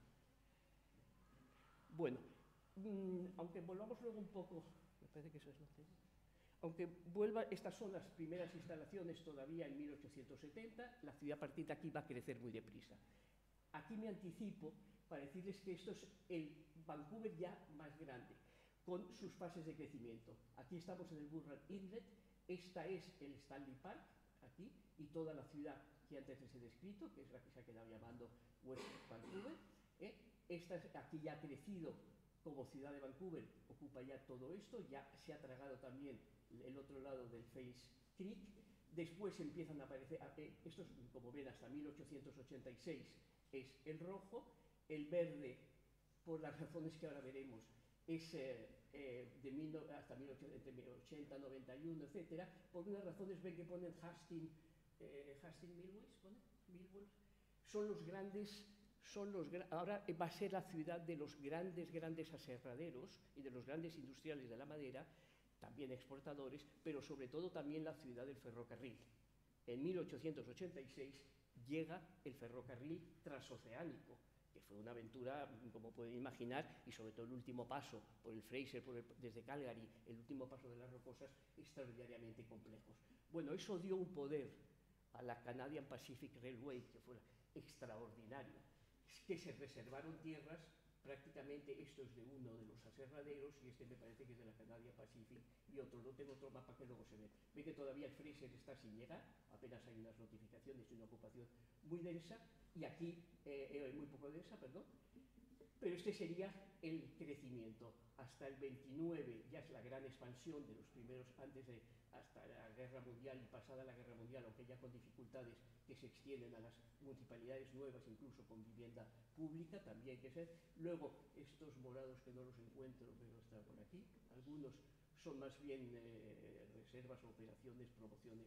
Bueno, mmm, aunque volvamos luego un poco, me parece que eso es lo que... Aunque vuelva, estas son las primeras instalaciones todavía en mil ochocientos setenta, la ciudad a partir de aquí va a crecer muy deprisa. Aquí me anticipo para decirles que esto es el Vancouver ya más grande, con sus fases de crecimiento. Aquí estamos en el Burrard Inlet, esta es el Stanley Park, aquí, y toda la ciudad que antes les he descrito, que es la que se ha quedado llamando West Vancouver. ¿eh? Esta es, aquí ya ha crecido como ciudad de Vancouver, ocupa ya todo esto, ya se ha tragado también el otro lado del Face Creek. Después empiezan a aparecer, eh, esto es, como ven, hasta mil ochocientos ochenta y seis es el rojo, el verde, por las razones que ahora veremos, es eh, eh, de mil, hasta mil ochenta, noventa y uno, etcétera. Por unas razones ven que ponen Hastings, eh, Hastings Millwills, ¿pone? Millwills, son los grandes... Son los, ahora va a ser la ciudad de los grandes, grandes aserraderos y de los grandes industriales de la madera, también exportadores, pero sobre todo también la ciudad del ferrocarril. En mil ochocientos ochenta y seis llega el ferrocarril transoceánico, que fue una aventura, como pueden imaginar, y sobre todo el último paso por el Fraser, por el, desde Calgary, el último paso de las Rocosas, extraordinariamente complejos. Bueno, eso dio un poder a la Canadian Pacific Railway, que fue extraordinario, que se reservaron tierras, prácticamente esto es de uno de los aserraderos y este me parece que es de la Canadian Pacific y otro, no tengo otro mapa que luego se ve. Ve que todavía el Fraser está sin llegar, apenas hay unas notificaciones y una ocupación muy densa, y aquí eh, eh, muy poco densa, perdón, pero este sería el crecimiento. Hasta el veintinueve ya es la gran expansión de los primeros, antes de, hasta la Guerra Mundial y pasada la Guerra Mundial, aunque ya con dificultades que se extienden a las municipalidades nuevas, incluso con vivienda pública, también hay que ser. Luego, estos morados que no los encuentro, pero están por aquí, algunos son más bien eh, reservas, operaciones, promociones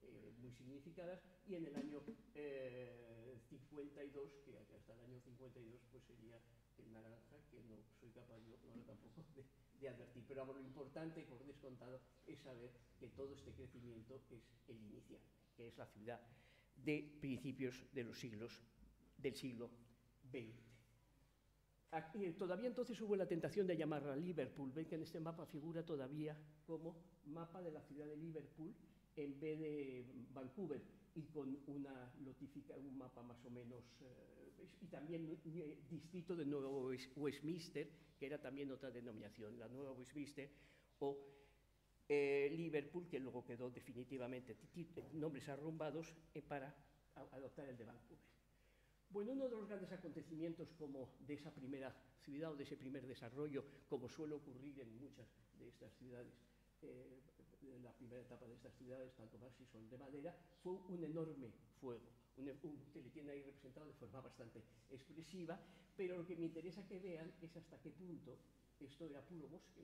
eh, muy significadas, y en el año eh, cincuenta y dos, que hasta el año cincuenta y dos pues sería el naranja, que no soy capaz yo ahora tampoco de, de advertir. Pero lo importante, por descontado, es saber que todo este crecimiento es el inicial, que es la ciudad de principios de los siglos, del siglo veinte. Aquí, todavía entonces hubo la tentación de llamarla Liverpool. Ven que en este mapa figura todavía como mapa de la ciudad de Liverpool en vez de Vancouver, y con una notifica, un mapa más o menos, eh, y también eh, distrito de Nuevo Westminster, que era también otra denominación, la Nueva Westminster, o eh, Liverpool, que luego quedó definitivamente nombres arrumbados eh, para adoptar el de Vancouver. Bueno, uno de los grandes acontecimientos como de esa primera ciudad o de ese primer desarrollo, como suele ocurrir en muchas de estas ciudades, eh, en la primera etapa de estas ciudades, tanto más si son de madera, fue un enorme fuego, un, un, que le tiene ahí representado de forma bastante expresiva, pero lo que me interesa que vean es hasta qué punto esto era puro bosque,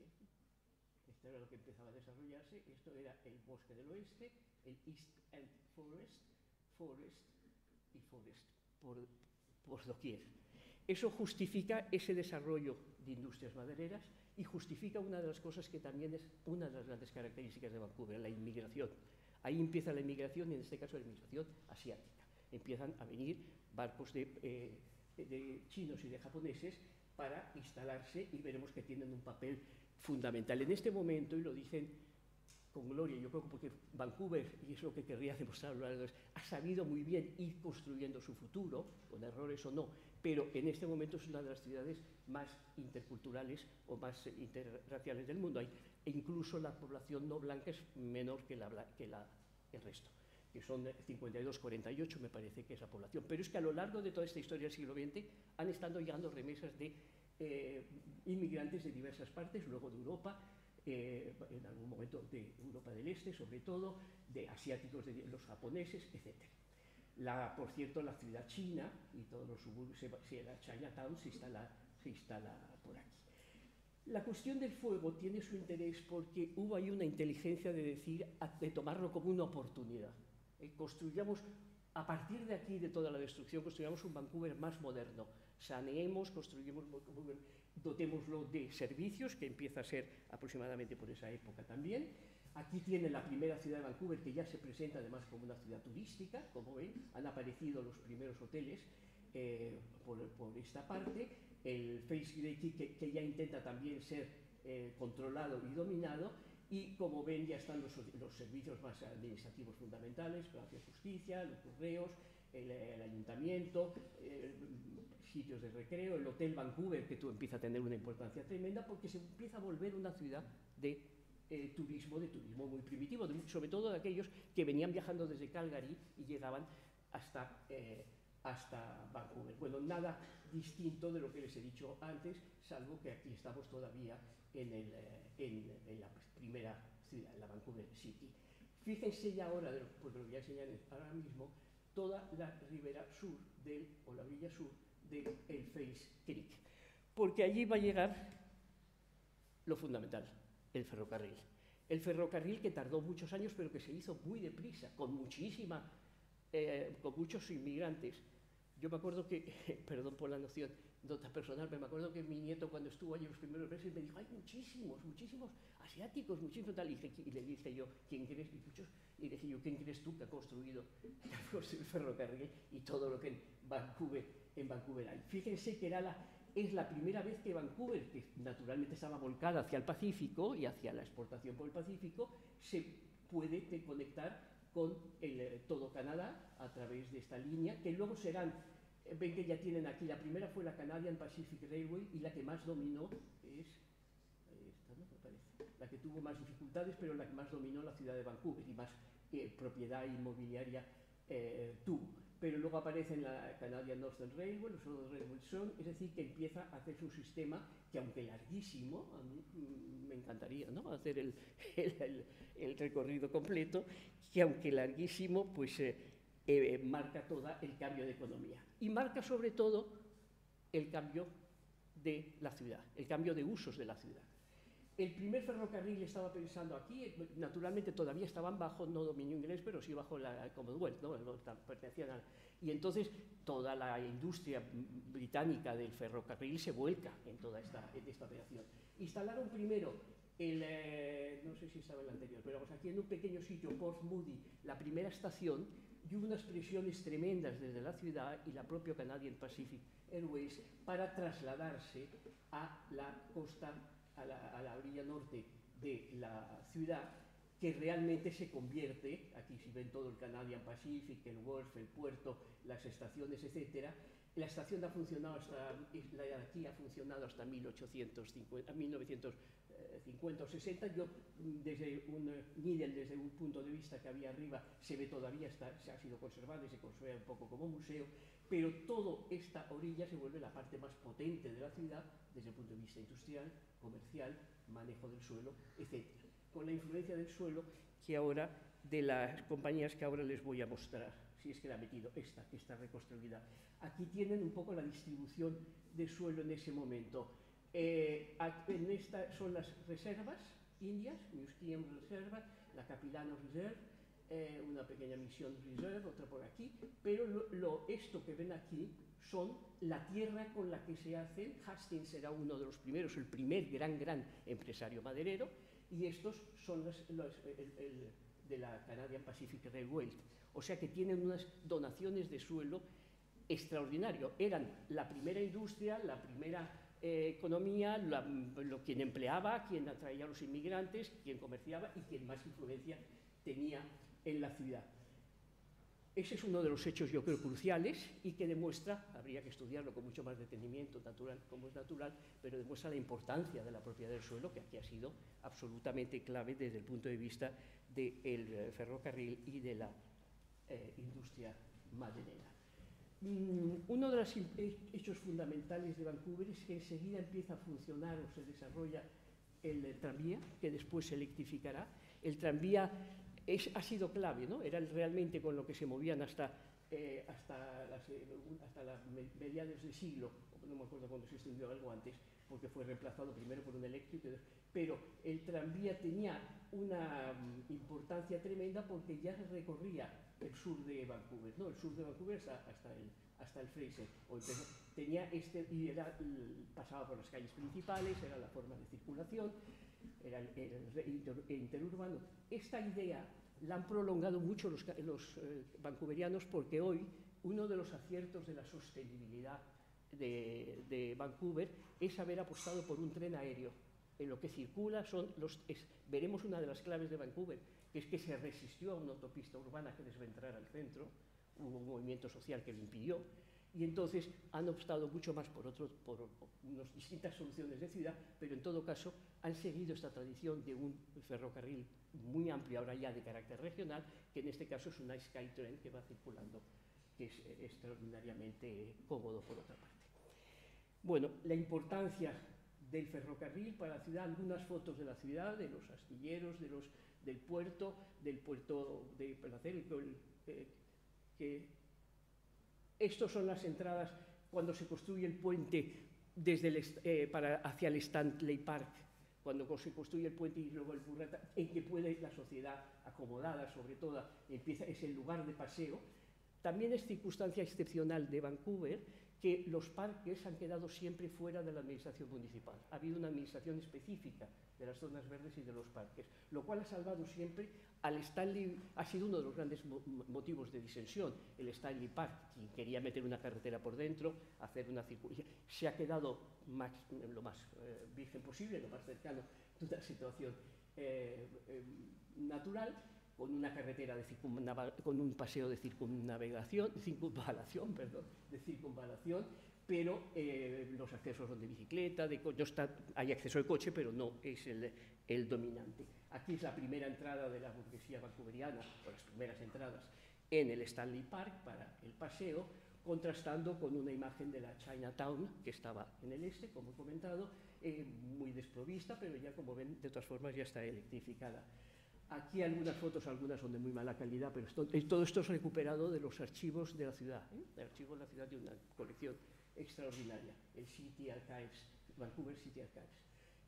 esto era lo que empezaba a desarrollarse, esto era el bosque del oeste, el East End Forest, Forest y Forest por, por doquier. Eso justifica ese desarrollo de industrias madereras y justifica una de las cosas que también es una de las grandes características de Vancouver, la inmigración. Ahí empieza la inmigración, y en este caso la inmigración asiática. Empiezan a venir barcos de, eh, de chinos y de japoneses para instalarse, y veremos que tienen un papel fundamental. En este momento, y lo dicen con gloria, yo creo que porque Vancouver, y es lo que querría demostrar, ha sabido muy bien ir construyendo su futuro, con errores o no, pero en este momento es una de las ciudades más interculturales o más interraciales del mundo. Hay, e incluso la población no blanca es menor que, la, que la, el resto, que son cincuenta y dos, cuarenta y ocho, me parece que es la población. Pero es que a lo largo de toda esta historia del siglo veinte han estado llegando remesas de eh, inmigrantes de diversas partes, luego de Europa, eh, en algún momento de Europa del Este, sobre todo, de asiáticos, de los japoneses, etcétera. La, por cierto, la ciudad china y todos los suburbios, la Chinatown se instala, se instala por aquí. La cuestión del fuego tiene su interés porque hubo ahí una inteligencia de decir, de tomarlo como una oportunidad. Eh, construyamos, a partir de aquí, de toda la destrucción, construyamos un Vancouver más moderno. Saneemos, construyamos, dotémoslo de servicios, que empieza a ser aproximadamente por esa época también. Aquí tiene la primera ciudad de Vancouver, que ya se presenta además como una ciudad turística, como ven, han aparecido los primeros hoteles eh, por, por esta parte, el Face Grey que, que ya intenta también ser eh, controlado y dominado, y como ven ya están los, los servicios más administrativos fundamentales, Palacio de Justicia, los correos, el, el ayuntamiento, eh, sitios de recreo, el Hotel Vancouver, que tú empieza a tener una importancia tremenda porque se empieza a volver una ciudad de Eh, turismo, de turismo muy primitivo, de, sobre todo de aquellos que venían viajando desde Calgary y llegaban hasta, eh, hasta Vancouver. Bueno, nada distinto de lo que les he dicho antes, salvo que aquí estamos todavía en, el, eh, en, en la primera ciudad, en la Vancouver City. Fíjense ya ahora, de lo, pues lo voy a enseñar ahora mismo, toda la ribera sur, del, o la orilla sur del Face Creek, porque allí va a llegar lo fundamental, el ferrocarril. El ferrocarril que tardó muchos años, pero que se hizo muy deprisa, con muchísima, eh, con muchos inmigrantes. Yo me acuerdo que, perdón por la noción, nota personal, pero me acuerdo que mi nieto cuando estuvo allí los primeros meses me dijo, hay muchísimos, muchísimos asiáticos, muchísimos tal, y, dije, y le dije yo, ¿quién crees? Y, muchos, y dije yo, ¿quién crees tú que ha construido, que ha construido el ferrocarril y todo lo que en Vancouver, en Vancouver hay? Fíjense que era la... Es la primera vez que Vancouver, que naturalmente estaba volcada hacia el Pacífico y hacia la exportación por el Pacífico, se puede conectar con el, todo Canadá a través de esta línea, que luego serán, ven que ya tienen aquí, la primera fue la Canadian Pacific Railway y la que más dominó es, esta, ¿no? Me parece, la que tuvo más dificultades, pero la que más dominó la ciudad de Vancouver y más eh, propiedad inmobiliaria eh, tuvo. Pero luego aparece en la Canadian Northern Railway, los otros Railway son, es decir, que empieza a hacerse un sistema que, aunque larguísimo, a mí me encantaría, ¿no?, hacer el, el, el, el recorrido completo, que aunque larguísimo, pues eh, eh, marca todo el cambio de economía. Y marca sobre todo el cambio de la ciudad, el cambio de usos de la ciudad. El primer ferrocarril estaba pensando aquí, naturalmente todavía estaban bajo, no dominio inglés, pero sí bajo la Commonwealth, ¿no? Pertenecían a, y entonces toda la industria británica del ferrocarril se vuelca en toda esta, en esta operación. Instalaron primero, el, eh, no sé si estaba el anterior, pero vamos, aquí en un pequeño sitio, Port Moody, la primera estación, y hubo unas presiones tremendas desde la ciudad y la propia Canadian Pacific Airways para trasladarse a la costa, a la, a la orilla norte de la ciudad, que realmente se convierte, aquí si ven todo el Canadian Pacific, el wharf, el puerto, las estaciones, etcétera. La estación ha funcionado hasta, la de aquí ha funcionado hasta mil ochocientos cincuenta, mil novecientos cincuenta o sesenta. Yo, desde un Needle, desde un punto de vista que había arriba, se ve todavía, está, se ha sido conservada y se conserva un poco como museo, pero toda esta orilla se vuelve la parte más potente de la ciudad desde el punto de vista industrial, comercial, manejo del suelo, etcétera. Con la influencia del suelo que ahora, de las compañías que ahora les voy a mostrar, si es que la ha metido esta, que está reconstruida. Aquí tienen un poco la distribución de suelo en ese momento. Eh, en esta son las reservas indias, Musqueam Reserva, la Capilano Reserve, eh, una pequeña Mission Reserve, otra por aquí, pero lo, lo, esto que ven aquí son la tierra con la que se hacen. Hastings era uno de los primeros, el primer gran, gran empresario maderero, y estos son los, los, el, el, de la Canadian Pacific Railway. O sea que tienen unas donaciones de suelo extraordinario. Eran la primera industria, la primera eh, economía, la, lo, quien empleaba, quien atraía a los inmigrantes, quien comerciaba y quien más influencia tenía en la ciudad. Ese es uno de los hechos, yo creo, cruciales y que demuestra, habría que estudiarlo con mucho más detenimiento, natural como es natural, pero demuestra la importancia de la propiedad del suelo, que aquí ha sido absolutamente clave desde el punto de vista del ferrocarril y de la eh, industria maderera. Mm, uno de los hechos fundamentales de Vancouver es que enseguida empieza a funcionar o se desarrolla el, el tranvía, que después se electrificará. El tranvía Es, ha sido clave, ¿no? Era realmente con lo que se movían hasta, eh, hasta, las, eh, hasta la mediados del siglo, no me acuerdo cuándo se extendió algo antes, porque fue reemplazado primero por un eléctrico, pero el tranvía tenía una um, importancia tremenda porque ya recorría el sur de Vancouver, ¿no? El sur de Vancouver hasta, hasta, el, hasta el Fraser, o empezó, tenía este, y era, pasaba por las calles principales, era la forma de circulación, era el, el, el interurbano. Esta idea la han prolongado mucho los, los eh, vancouverianos, porque hoy uno de los aciertos de la sostenibilidad de, de Vancouver es haber apostado por un tren aéreo. En lo que circula son los... Es, veremos una de las claves de Vancouver, que es que se resistió a una autopista urbana que desventrara al centro, hubo un movimiento social que lo impidió, y entonces han optado mucho más por, otro, por unas distintas soluciones de ciudad, pero en todo caso han seguido esta tradición de un ferrocarril muy amplio, ahora ya de carácter regional, que en este caso es una Skytrain que va circulando, que es eh, extraordinariamente cómodo por otra parte. Bueno, la importancia del ferrocarril para la ciudad, algunas fotos de la ciudad, de los astilleros, de los, del puerto, del puerto de Placer, el, eh, que estos son las entradas cuando se construye el puente desde el, eh, para, hacia el Stanley Park, cuando se construye el puente y luego el Burrata, en que puede la sociedad acomodada, sobre todo, empieza, es el lugar de paseo. También es circunstancia excepcional de Vancouver que los parques han quedado siempre fuera de la administración municipal. Ha habido una administración específica de las zonas verdes y de los parques, lo cual ha salvado siempre al Stanley. Ha sido uno de los grandes mo motivos de disensión, el Stanley Park, quien quería meter una carretera por dentro, hacer una circulación, se ha quedado más, lo más eh, virgen posible, lo más cercano de una situación eh, eh, natural, con una carretera de con un paseo de circunnavegación, circunvalación, perdón, de circunvalación, pero eh, los accesos son de bicicleta, de no está, hay acceso de coche, pero no es el, el dominante. Aquí es la primera entrada de la burguesía vancouveriana, o las primeras entradas, en el Stanley Park para el paseo, contrastando con una imagen de la Chinatown, que estaba en el este, como he comentado, eh, muy desprovista, pero ya, como ven, de todas formas ya está electrificada. Aquí algunas fotos, algunas son de muy mala calidad, pero esto, todo esto es recuperado de los archivos de la ciudad, ¿eh? El archivo de la ciudad de una colección extraordinaria, el City Archives, Vancouver City Archives.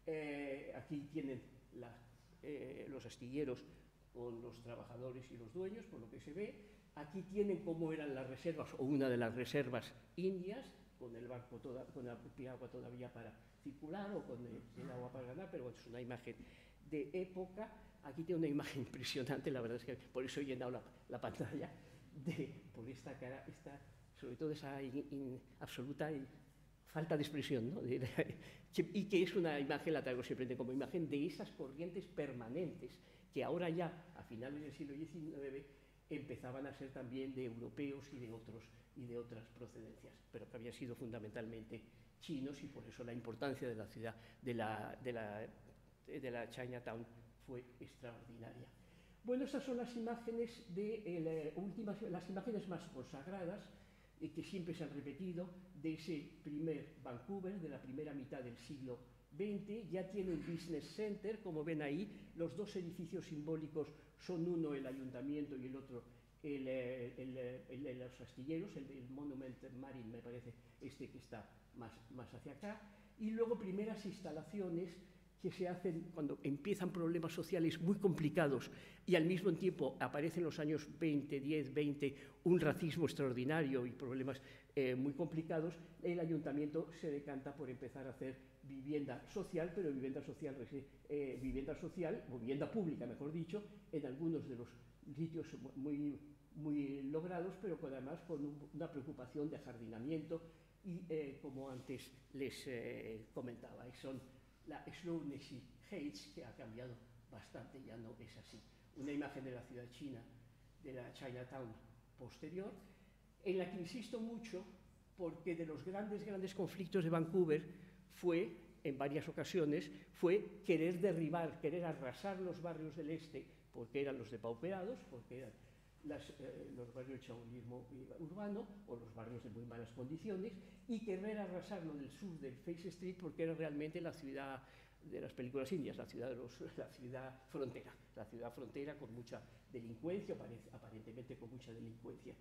Eh, aquí tienen la, eh, los astilleros con los trabajadores y los dueños, por lo que se ve. Aquí tienen cómo eran las reservas, o una de las reservas indias, con el barco, toda, con el agua todavía para circular, o con el, el agua para ganar, pero bueno, es una imagen de época. Aquí tiene una imagen impresionante, la verdad es que por eso he llenado la, la pantalla, de, por esta cara, esta, sobre todo esa in, in, absoluta in, falta de expresión, ¿no? De, de, y que es una imagen, la traigo siempre como imagen, de esas corrientes permanentes que ahora ya, a finales del siglo diecinueve, empezaban a ser también de europeos y de, otros, y de otras procedencias, pero que habían sido fundamentalmente chinos, y por eso la importancia de la ciudad, de la, de la, de la Chinatown fue extraordinaria. Bueno, estas son las imágenes, de, eh, últimas, las imágenes más consagradas, eh, que siempre se han repetido, de ese primer Vancouver, de la primera mitad del siglo veinte. Ya tiene un business center, como ven ahí. Los dos edificios simbólicos son uno el ayuntamiento y el otro el, el, el, el, los astilleros, el, el Monument Marine, me parece, este que está más, más hacia acá. Y luego primeras instalaciones que se hacen cuando empiezan problemas sociales muy complicados y al mismo tiempo aparecen en los años veinte, diez, veinte, un racismo extraordinario y problemas eh, muy complicados. El ayuntamiento se decanta por empezar a hacer vivienda social, pero vivienda social, eh, vivienda social, o vivienda pública, mejor dicho, en algunos de los sitios muy, muy logrados, pero con, además con un, una preocupación de ajardinamiento y, eh, como antes les eh, comentaba, y son la Slow-Nassy Heights, que ha cambiado bastante, ya no es así. Una imagen de la ciudad china, de la Chinatown posterior, en la que insisto mucho porque de los grandes, grandes conflictos de Vancouver fue, en varias ocasiones, fue querer derribar, querer arrasar los barrios del este, porque eran los depauperados, porque eran las, eh, los barrios de chabolismo urbano, o los barrios de muy malas condiciones, y querer arrasar lo del sur del Face Street, porque era realmente la ciudad de las películas indias, la ciudad, de los, la ciudad frontera, la ciudad frontera con mucha delincuencia, aparentemente con mucha delincuencia.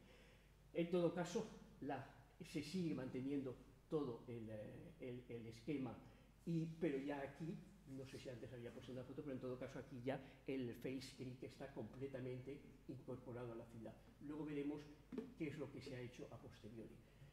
En todo caso, la, se sigue manteniendo todo el, el, el esquema, y, pero ya aquí, no sé si antes había puesto una foto, pero en todo caso aquí ya el Face Creek está completamente incorporado a la ciudad. Luego veremos qué es lo que se ha hecho a posteriori.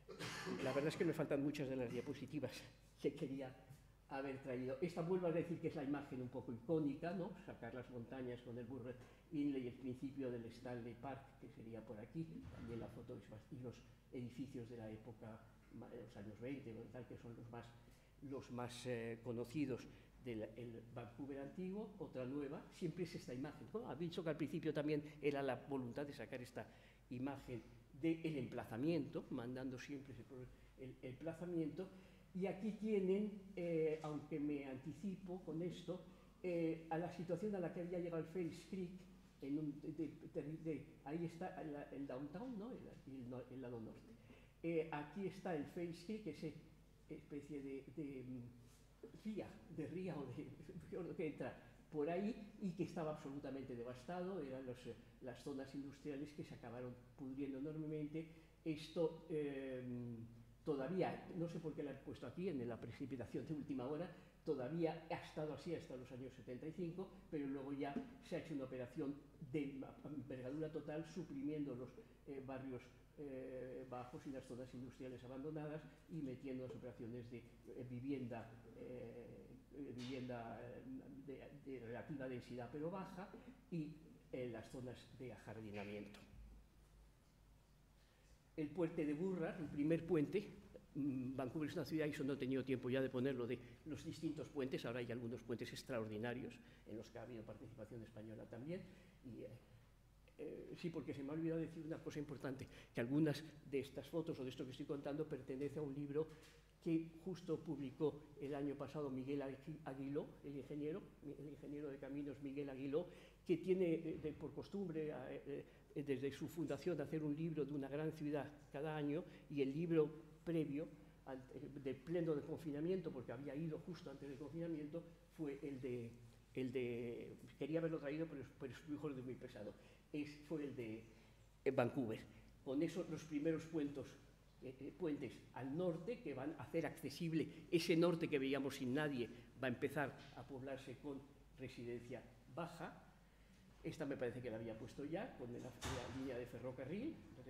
La verdad es que me faltan muchas de las diapositivas que quería haber traído. Esta vuelvo a decir que es la imagen un poco icónica, ¿no? Sacar las montañas con el Burret Inlet y el principio del Stanley Park, que sería por aquí, también la foto y los edificios de la época de los años veinte, tal, que son los más, los más eh, conocidos del el Vancouver antiguo. Otra nueva, siempre es esta imagen, ¿no? Habéis dicho que al principio también era la voluntad de sacar esta imagen del emplazamiento, mandando siempre el, el emplazamiento. Y aquí tienen, eh, aunque me anticipo con esto, eh, a la situación a la que había llegado el Face Creek, en un, de, de, de, de, ahí está el, el downtown, ¿no? el, el, el lado norte. Eh, aquí está el Face Creek, esa especie de, de ría, de ría o de que entra por ahí y que estaba absolutamente devastado. Eran los, las zonas industriales que se acabaron pudriendo enormemente. Esto eh, todavía, no sé por qué la he puesto aquí en la precipitación de última hora, todavía ha estado así hasta los años setenta y cinco, pero luego ya se ha hecho una operación de envergadura total, suprimiendo los eh, barrios eh, bajos y las zonas industriales abandonadas y metiendo las operaciones de eh, vivienda, eh, vivienda de, de relativa densidad pero baja y eh, las zonas de ajardinamiento. El puente de Burrard, el primer puente. Vancouver es una ciudad, y eso no he tenido tiempo ya de ponerlo, de los distintos puentes. Ahora hay algunos puentes extraordinarios en los que ha habido participación española también. Y, eh, eh, sí, porque se me ha olvidado decir una cosa importante, que algunas de estas fotos o de esto que estoy contando pertenece a un libro que justo publicó el año pasado Miguel Aguiló, el ingeniero, el ingeniero de caminos Miguel Aguiló, que tiene eh, de, por costumbre eh, eh, desde su fundación hacer un libro de una gran ciudad cada año, y el libro previo, de pleno de confinamiento, porque había ido justo antes del confinamiento, fue el de, el de quería haberlo traído, pero, pero es mejor, de muy pesado, es, fue el de Vancouver. Con eso, los primeros puentes, eh, eh, puentes al norte que van a hacer accesible ese norte que veíamos sin nadie, va a empezar a poblarse con residencia baja. Esta me parece que la había puesto ya, con la, la línea de ferrocarril.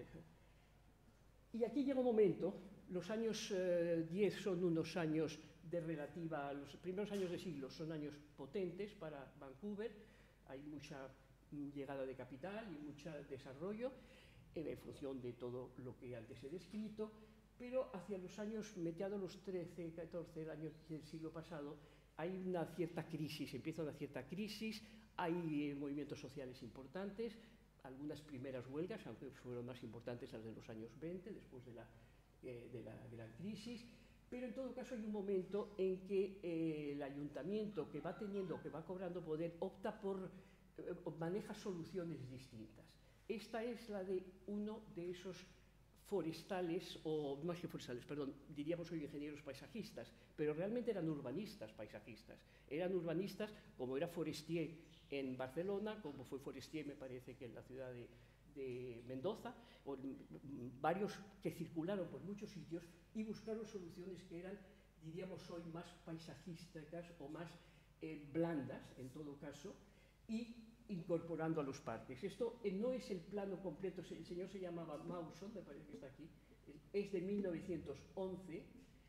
Y aquí llega un momento, los años eh, diez son unos años de relativa, los primeros años de siglo son años potentes para Vancouver, hay mucha llegada de capital y mucho desarrollo eh, en función de todo lo que antes he descrito, pero hacia los años, mediados los trece, catorce del año del siglo pasado, hay una cierta crisis, empieza una cierta crisis, hay eh, movimientos sociales importantes, algunas primeras huelgas, aunque fueron más importantes las de los años veinte, después de la, eh, de la gran crisis, pero en todo caso hay un momento en que eh, el ayuntamiento que va teniendo, que va cobrando poder, opta por, eh, maneja soluciones distintas. Esta es la de uno de esos forestales, o más que forestales, perdón, diríamos hoy ingenieros paisajistas, pero realmente eran urbanistas paisajistas, eran urbanistas como era Forestier en Barcelona, como fue Forestier, me parece que en la ciudad de, de Mendoza, o varios que circularon por muchos sitios y buscaron soluciones que eran, diríamos hoy, más paisajísticas o más eh, blandas, en todo caso, y incorporando a los parques. Esto eh, no es el plano completo, el señor se llamaba Mawson, me parece que está aquí, es de mil novecientos once,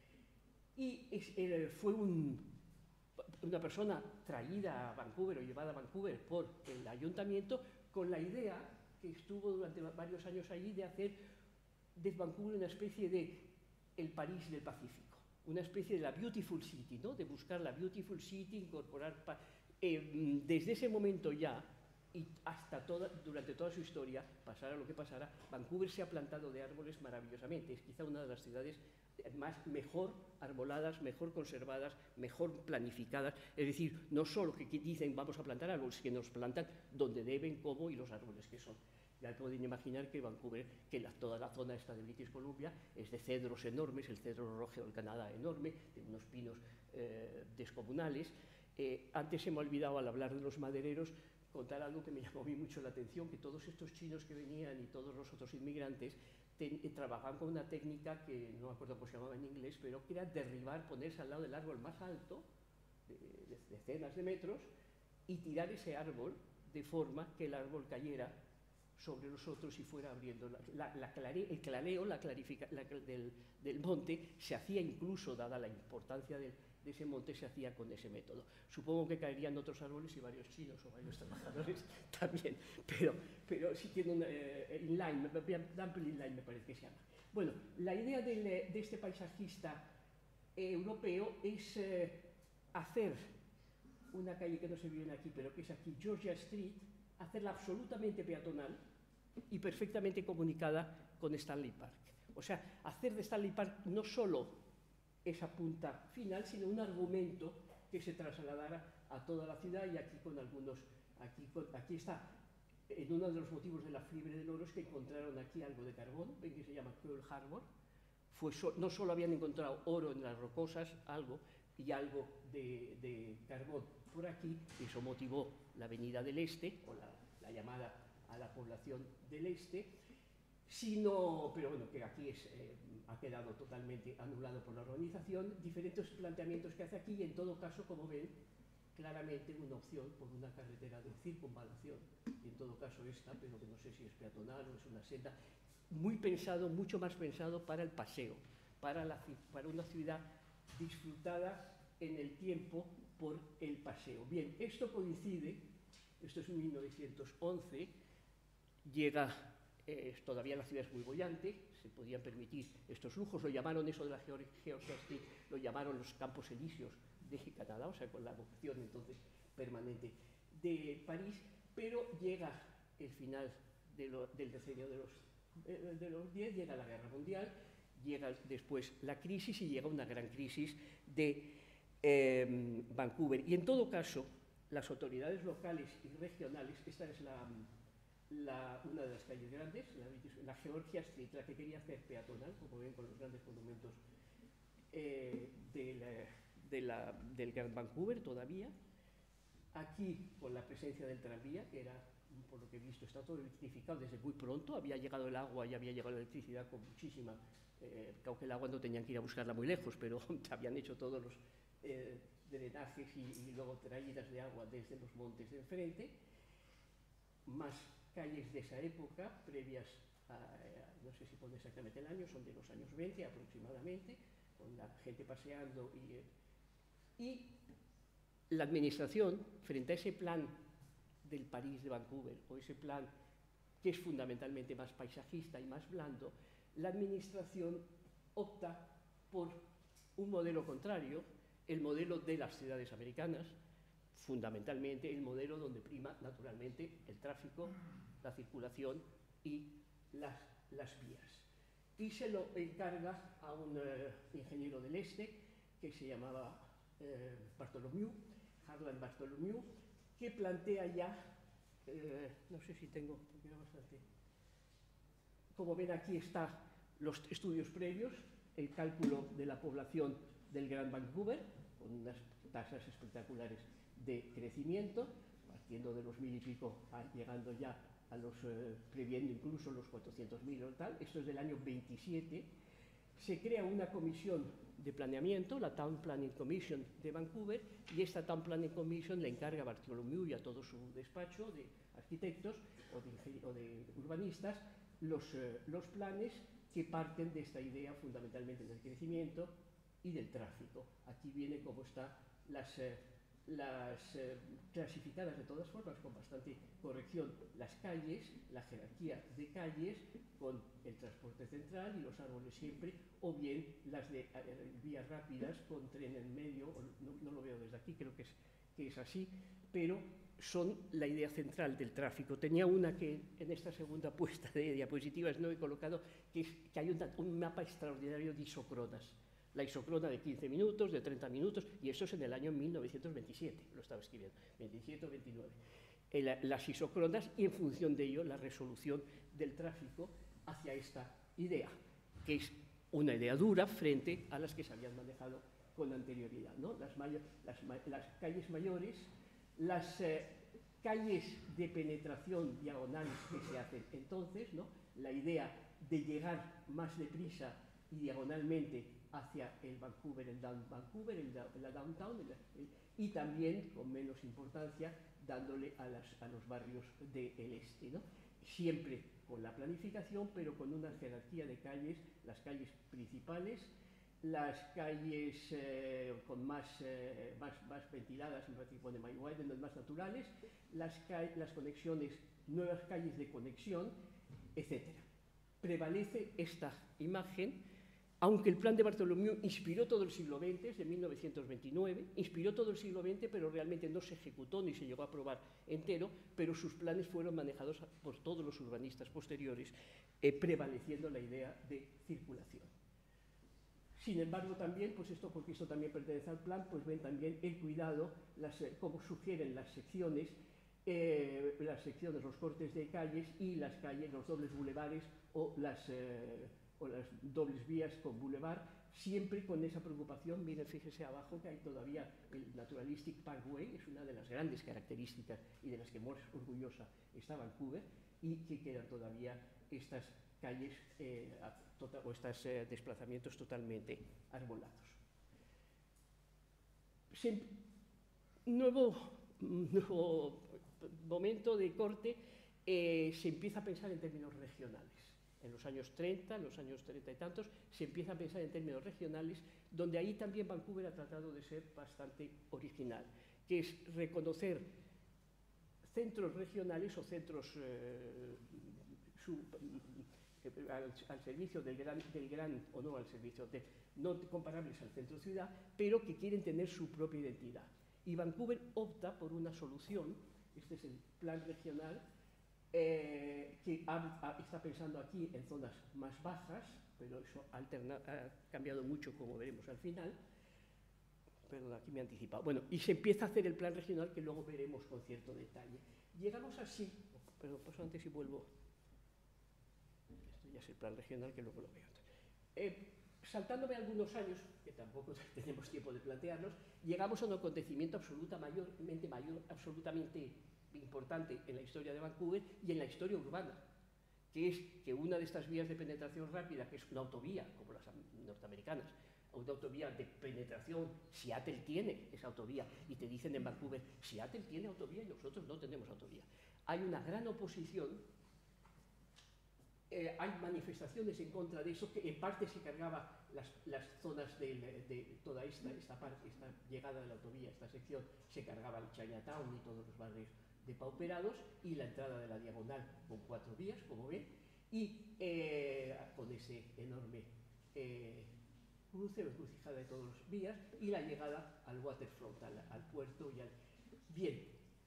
y es, eh, fue un... una persona traída a Vancouver o llevada a Vancouver por el ayuntamiento con la idea, que estuvo durante varios años allí, de hacer de Vancouver una especie de el París del Pacífico, una especie de la Beautiful City, ¿no? De buscar la Beautiful City, incorporar... Eh, desde ese momento ya, y hasta toda, durante toda su historia, pasara lo que pasara, Vancouver se ha plantado de árboles maravillosamente. Es quizá una de las ciudades más, mejor arboladas, mejor conservadas, mejor planificadas. Es decir, no solo que dicen vamos a plantar árboles, que nos plantan donde deben, cómo y los árboles que son. Ya pueden imaginar que Vancouver, que la, toda la zona esta de British Columbia es de cedros enormes, el cedro rojo del Canadá enorme, de unos pinos eh, descomunales. Eh, antes se me ha olvidado, al hablar de los madereros, contar algo que me llamó a mí mucho la atención, que todos estos chinos que venían y todos los otros inmigrantes ten, eh, trabajaban con una técnica que no me acuerdo cómo se llamaba en inglés, pero que era derribar, ponerse al lado del árbol más alto, de, de decenas de metros, y tirar ese árbol de forma que el árbol cayera sobre los otros y fuera abriendo. La, la, la clare, el clareo la clarifica, la, del, del monte se hacía incluso, dada la importancia del, de ese monte, se hacía con ese método. Supongo que caerían otros árboles y varios chinos o varios trabajadores también, pero, pero sí tiene un eh, inline, Dumple Inline me parece que se llama. Bueno, la idea del, de este paisajista eh, europeo es eh, hacer una calle que no se ve bien aquí, pero que es aquí, Georgia Street, hacerla absolutamente peatonal y perfectamente comunicada con Stanley Park. O sea, hacer de Stanley Park no solo esa punta final, sino un argumento que se trasladara a toda la ciudad, y aquí con algunos, aquí, con, aquí está, en uno de los motivos de la fiebre del oro es que encontraron aquí algo de carbón, ven que se llama Pearl Harbor, fue so, no solo habían encontrado oro en las rocosas, algo, y algo de, de carbón por aquí, y eso motivó la venida del este, o la, la llamada a la población del este, sino, pero bueno, que aquí es, eh, ha quedado totalmente anulado por la urbanización, diferentes planteamientos que hace aquí, y en todo caso, como ven, claramente una opción por una carretera de circunvalación, y en todo caso esta, pero que no sé si es peatonal o es una senda, muy pensado, mucho más pensado para el paseo, para, la, para una ciudad disfrutada en el tiempo por el paseo. Bien, esto coincide, esto es en mil novecientos once, llega, eh, todavía la ciudad es muy bollante, se podían permitir estos lujos, lo llamaron eso de la Georgia Street, lo llamaron los Campos Elíseos de Canadá, o sea, con la vocación entonces permanente de París, pero llega el final de lo, del decenio de los, eh, de los diez, llega la Guerra Mundial, llega después la crisis y llega una gran crisis de eh, Vancouver. Y en todo caso, las autoridades locales y regionales, esta es la, la, una de las calles grandes, la, la Georgia Street, la que quería hacer peatonal, como ven con los grandes monumentos eh, de la, de la, del Gran Vancouver todavía, aquí con la presencia del tranvía, que era por lo que he visto, está todo electrificado desde muy pronto, había llegado el agua y había llegado la electricidad con muchísima, eh, aunque el agua no tenían que ir a buscarla muy lejos, pero habían hecho todos los eh, drenajes y, y luego traídas de agua desde los montes de enfrente, más calles de esa época, previas a, a, no sé si pone exactamente el año, son de los años veinte aproximadamente, con la gente paseando y, y la administración, frente a ese plan del París de Vancouver, o ese plan que es fundamentalmente más paisajista y más blando, la administración opta por un modelo contrario, el modelo de las ciudades americanas, fundamentalmente el modelo donde prima naturalmente el tráfico, la circulación y las, las vías. Y se lo encarga a un eh, ingeniero del este que se llamaba eh, Bartholomew, Harlan Bartholomew, que plantea ya, eh, no sé si tengo, porque era bastante, como ven aquí están los estudios previos, el cálculo de la población del Gran Vancouver, con unas tasas espectaculares de crecimiento, partiendo de los mil y pico, llegando ya a los, eh, previendo incluso los cuatrocientos mil o tal. Esto es del año veintisiete. Se crea una comisión de planeamiento, la Town Planning Commission de Vancouver, y esta Town Planning Commission le encarga a Bartholomew y a todo su despacho de arquitectos o de, o de urbanistas los, eh, los planes que parten de esta idea fundamentalmente del crecimiento y del tráfico. Aquí viene cómo están las, eh, las eh, clasificadas de todas formas, con bastante corrección, las calles, la jerarquía de calles, con el transporte central y los árboles siempre, o bien las de eh, vías rápidas con tren en medio, no, no lo veo desde aquí, creo que es, que es así, pero son la idea central del tráfico. Tenía una que en esta segunda puesta de diapositivas no he colocado, que es que hay una, un mapa extraordinario de isócronas. La isócrona de quince minutos, de treinta minutos, y eso es en el año mil novecientos veintisiete, lo estaba escribiendo, veintisiete o veintinueve. El, las isócronas y en función de ello la resolución del tráfico hacia esta idea, que es una idea dura frente a las que se habían manejado con anterioridad, ¿no? Las, mayor, las, las calles mayores, las eh, calles de penetración diagonales que se hacen entonces, ¿no? La idea de llegar más deprisa y diagonalmente hacia el Vancouver, el Down Vancouver, el, la Downtown, el, el, y también, con menos importancia, dándole a, las, a los barrios del este, ¿no? Siempre con la planificación, pero con una jerarquía de calles, las calles principales, las calles eh, con más, eh, más, más ventiladas, me parece que pone My Wide, más naturales, las, las conexiones, nuevas calles de conexión, etcétera. Prevalece esta imagen, aunque el plan de Bartholomew inspiró todo el siglo veinte, es de mil novecientos veintinueve, inspiró todo el siglo veinte, pero realmente no se ejecutó ni se llegó a aprobar entero, pero sus planes fueron manejados por todos los urbanistas posteriores, eh, prevaleciendo la idea de circulación. Sin embargo, también, pues esto, porque esto también pertenece al plan, pues ven también el cuidado, las, eh, como sugieren las secciones, eh, las secciones, los cortes de calles y las calles, los dobles bulevares o las... Eh, o las dobles vías con boulevard, siempre con esa preocupación. Miren, fíjese abajo que hay todavía el Naturalistic Parkway, es una de las grandes características y de las que más orgullosa está Vancouver, y que quedan todavía estas calles eh, tota, o estos eh, desplazamientos totalmente arbolados. Se, nuevo, nuevo momento de corte, eh, se empieza a pensar en términos regionales. En los años treinta, en los años treinta y tantos, se empieza a pensar en términos regionales, donde ahí también Vancouver ha tratado de ser bastante original, que es reconocer centros regionales o centros eh, sub, eh, al, al servicio del gran, del gran, o no al servicio, de, no comparables al centro ciudad, pero que quieren tener su propia identidad. Y Vancouver opta por una solución, este es el plan regional, Eh, que ha, ha, está pensando aquí en zonas más bajas, pero eso ha, alterna, ha cambiado mucho, como veremos al final. Perdón, aquí me he anticipado. Bueno, y se empieza a hacer el plan regional, que luego veremos con cierto detalle. Llegamos así, perdón, paso antes y vuelvo. Esto ya es el plan regional, que luego lo veo. Eh, saltándome algunos años, que tampoco tenemos tiempo de plantearlos, llegamos a un acontecimiento absoluta mayormente mayor, absolutamente importante en la historia de Vancouver y en la historia urbana, que es que una de estas vías de penetración rápida, que es una autovía, como las norteamericanas, una autovía de penetración, Seattle tiene esa autovía, y te dicen en Vancouver, Seattle tiene autovía y nosotros no tenemos autovía. Hay una gran oposición, eh, hay manifestaciones en contra de eso, que en parte se cargaba las, las zonas de, de toda esta, esta parte, esta llegada de la autovía, esta sección, se cargaba el Chinatown y todos los barrios depauperados, y la entrada de la diagonal con cuatro vías, como ven, y eh, con ese enorme eh, cruce o encrucijada de todas las vías, y la llegada al waterfront, al, al puerto y al... Bien,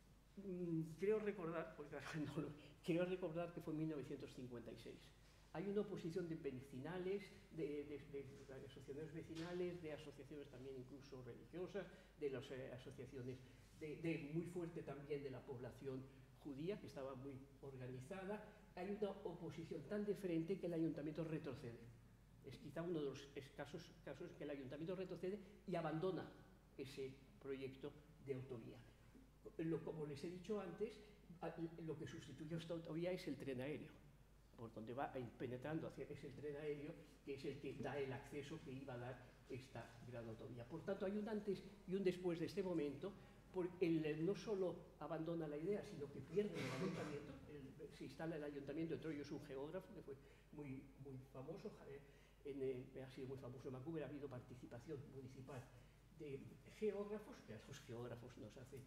mmm, creo recordar, porque no, creo recordar que fue en mil novecientos cincuenta y seis. Hay una oposición de vecinales, de, de, de, de asociaciones vecinales, de asociaciones también incluso religiosas, de las eh, asociaciones de, de muy fuerte también de la población judía, que estaba muy organizada. Hay una oposición tan diferente que el ayuntamiento retrocede. Es quizá uno de los escasos casos que el ayuntamiento retrocede y abandona ese proyecto de autovía. Lo, como les he dicho antes, lo que sustituye a esta autovía es el tren aéreo, por donde va penetrando hacia es el tren aéreo, que es el que da el acceso que iba a dar esta gran autovía. Por tanto, hay un antes y un después de este momento, porque él no solo abandona la idea, sino que pierde el ayuntamiento. El, se instala el ayuntamiento, entre ellos un geógrafo que fue muy, muy famoso, en, eh, ha sido muy famoso en Vancouver, ha habido participación municipal de geógrafos, que a los geógrafos nos hace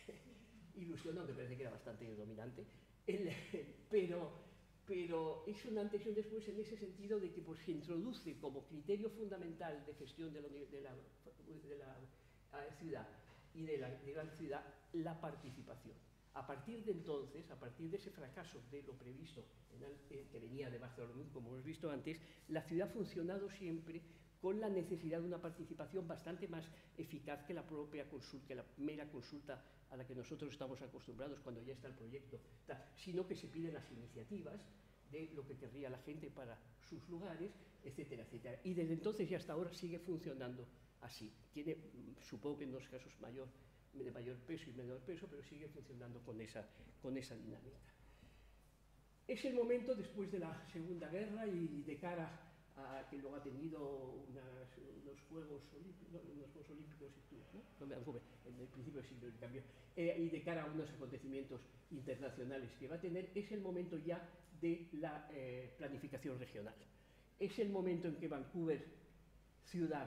ilusión, aunque parece que era bastante dominante, el, pero, pero es un antes y un después en ese sentido de que pues, se introduce como criterio fundamental de gestión de la, de la, de la ciudad y de la, de la ciudad la participación. A partir de entonces, a partir de ese fracaso de lo previsto en el, eh, que venía de Barcelona, como hemos visto antes, la ciudad ha funcionado siempre con la necesidad de una participación bastante más eficaz que la propia consulta, que la mera consulta a la que nosotros estamos acostumbrados cuando ya está el proyecto, sino que se piden las iniciativas de lo que querría la gente para sus lugares, etcétera, etcétera. Y desde entonces y hasta ahora sigue funcionando así. Tiene, supongo que en dos casos mayor, de mayor peso y menor peso, pero sigue funcionando con esa, con esa dinámica. Es el momento después de la Segunda Guerra y de cara a que luego ha tenido unas, unos, Juegos Olímpicos, unos Juegos Olímpicos, ¿no? No me acuerdo, en el principio del siglo del cambio, eh, y de cara a unos acontecimientos internacionales que va a tener, es el momento ya de la eh, planificación regional. Es el momento en que Vancouver, ciudad,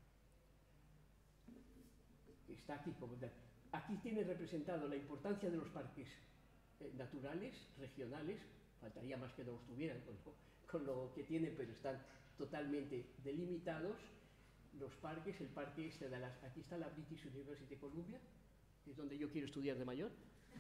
está aquí, como tal, aquí tiene representado la importancia de los parques eh, naturales, regionales, faltaría más que no estuvieran con lo, con lo que tienen, pero están totalmente delimitados. Los parques, el parque este de las, aquí está la British University de Columbia, que es donde yo quiero estudiar de mayor,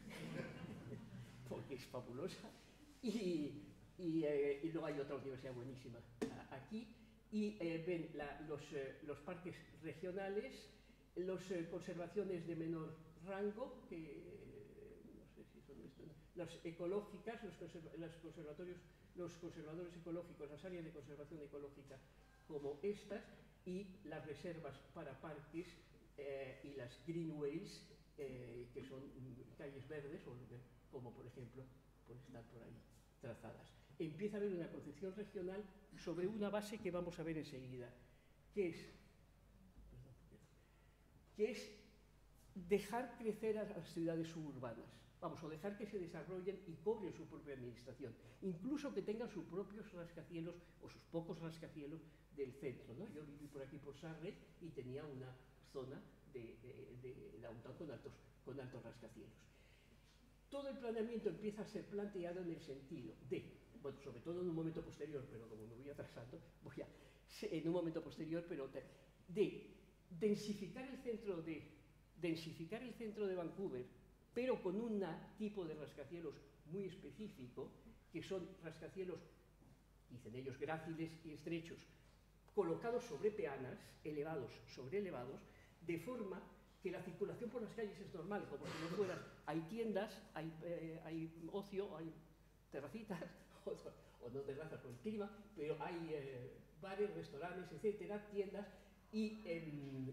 porque es fabulosa, y, y, eh, y luego hay otra universidad buenísima aquí, y eh, ven la, los, eh, los parques regionales, las eh, conservaciones de menor rango, que eh, no sé si son esto, las ecológicas, los, conserva los conservatorios, los conservadores ecológicos, las áreas de conservación ecológica como estas, y las reservas para parques eh, y las greenways, eh, que son mm, calles verdes, o, como por ejemplo por estar por ahí trazadas. Empieza a haber una concepción regional sobre una base que vamos a ver enseguida, que es, perdón, que es dejar crecer a las ciudades suburbanas. Vamos, o dejar que se desarrollen y cobren su propia administración, incluso que tengan sus propios rascacielos o sus pocos rascacielos del centro, ¿no? Yo viví por aquí por Surrey y tenía una zona de, de, de downtown con altos, con altos rascacielos. Todo el planeamiento empieza a ser planteado en el sentido de, bueno, sobre todo en un momento posterior, pero como me voy atrasando, voy a, en un momento posterior, pero de, de densificar el centro de, densificar el centro de Vancouver, pero con un tipo de rascacielos muy específico, que son rascacielos, dicen ellos, gráciles y estrechos, colocados sobre peanas, elevados sobre elevados, de forma que la circulación por las calles es normal, como si no fueras, hay tiendas, hay, eh, hay ocio, hay terracitas, o, o no terrazas por el clima, pero hay eh, bares, restaurantes, etcétera, tiendas, y, eh,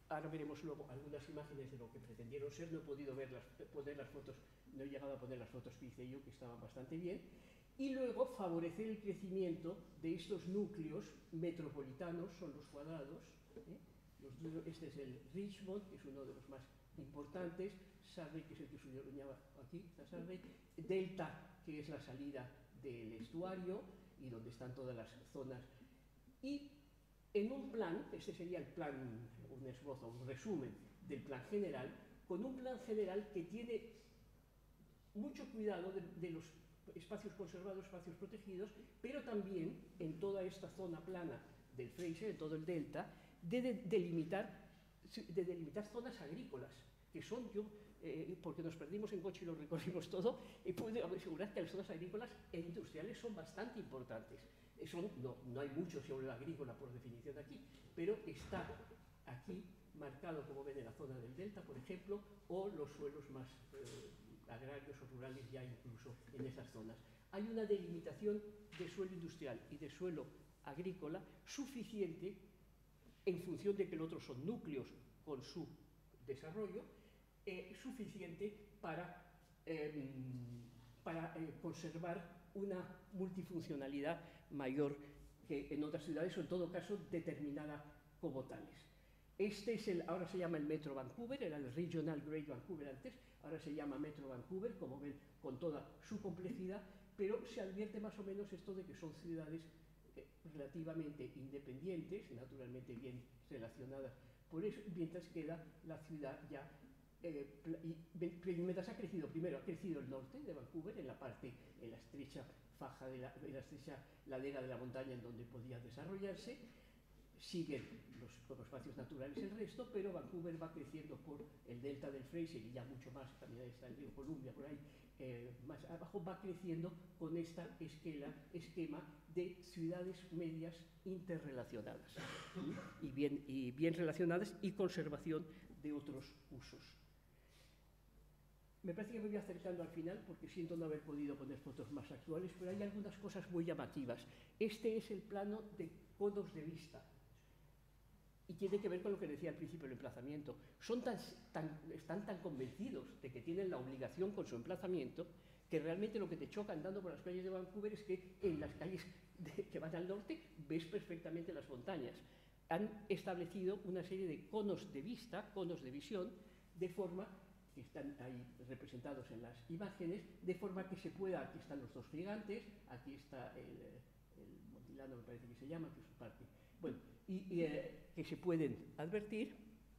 ahora veremos luego algunas imágenes de lo que pretendieron ser, no he podido ver las, poner las fotos, no he llegado a poner las fotos que hice yo, que estaban bastante bien, y luego favorecer el crecimiento de estos núcleos metropolitanos, son los cuadrados, ¿eh? Los, este es el Richmond, que es uno de los más importantes, Surrey, que es el que señalaba aquí, la Surrey, Delta, que es la salida del estuario y donde están todas las zonas. Y en un plan, este sería el plan, un esbozo, un resumen del plan general, con un plan general que tiene mucho cuidado de, de los espacios conservados, espacios protegidos, pero también en toda esta zona plana del Fraser, en todo el delta, de, de, delimitar, de delimitar zonas agrícolas, que son, yo, eh, porque nos perdimos en coche y lo recorrimos todo, y puedo asegurar que las zonas agrícolas e industriales son bastante importantes. Son, no, no hay mucho sobre la agrícola por definición aquí, pero está aquí marcado, como ven, en la zona del delta, por ejemplo, o los suelos más eh, agrarios o rurales ya incluso en esas zonas. Hay una delimitación de suelo industrial y de suelo agrícola suficiente en función de que los otros son núcleos con su desarrollo, eh, suficiente para, eh, para eh, conservar una multifuncionalidad mayor que en otras ciudades, o en todo caso determinada como tales. Este es el, ahora se llama el Metro Vancouver, era el Regional Great Vancouver antes, ahora se llama Metro Vancouver, como ven, con toda su complejidad, pero se advierte más o menos esto de que son ciudades eh, relativamente independientes, naturalmente bien relacionadas por eso, mientras queda la ciudad ya, eh, y, mientras ha crecido, primero ha crecido el norte de Vancouver, en la parte, en la estrecha faja, de la, en la estrecha ladera de la montaña en donde podía desarrollarse, siguen los, los espacios naturales el resto, pero Vancouver va creciendo por el delta del Fraser y ya mucho más, también está el río Columbia por ahí, eh, más abajo va creciendo con esta esquela, esquema de ciudades medias interrelacionadas, ¿sí? y, bien, y bien relacionadas y conservación de otros usos. Me parece que me voy acercando al final porque siento no haber podido poner fotos más actuales, pero hay algunas cosas muy llamativas. Este es el plano de conos de vista y tiene que ver con lo que decía al principio del emplazamiento. Son tan, tan, están tan convencidos de que tienen la obligación con su emplazamiento que realmente lo que te choca andando por las calles de Vancouver es que en las calles de, que van al norte ves perfectamente las montañas. Han establecido una serie de conos de vista, conos de visión, de forma que están ahí representados en las imágenes, de forma que se pueda, aquí están los dos gigantes, aquí está el, el Montilano, me parece que se llama, que es su parte, bueno, y, y eh, que se pueden advertir,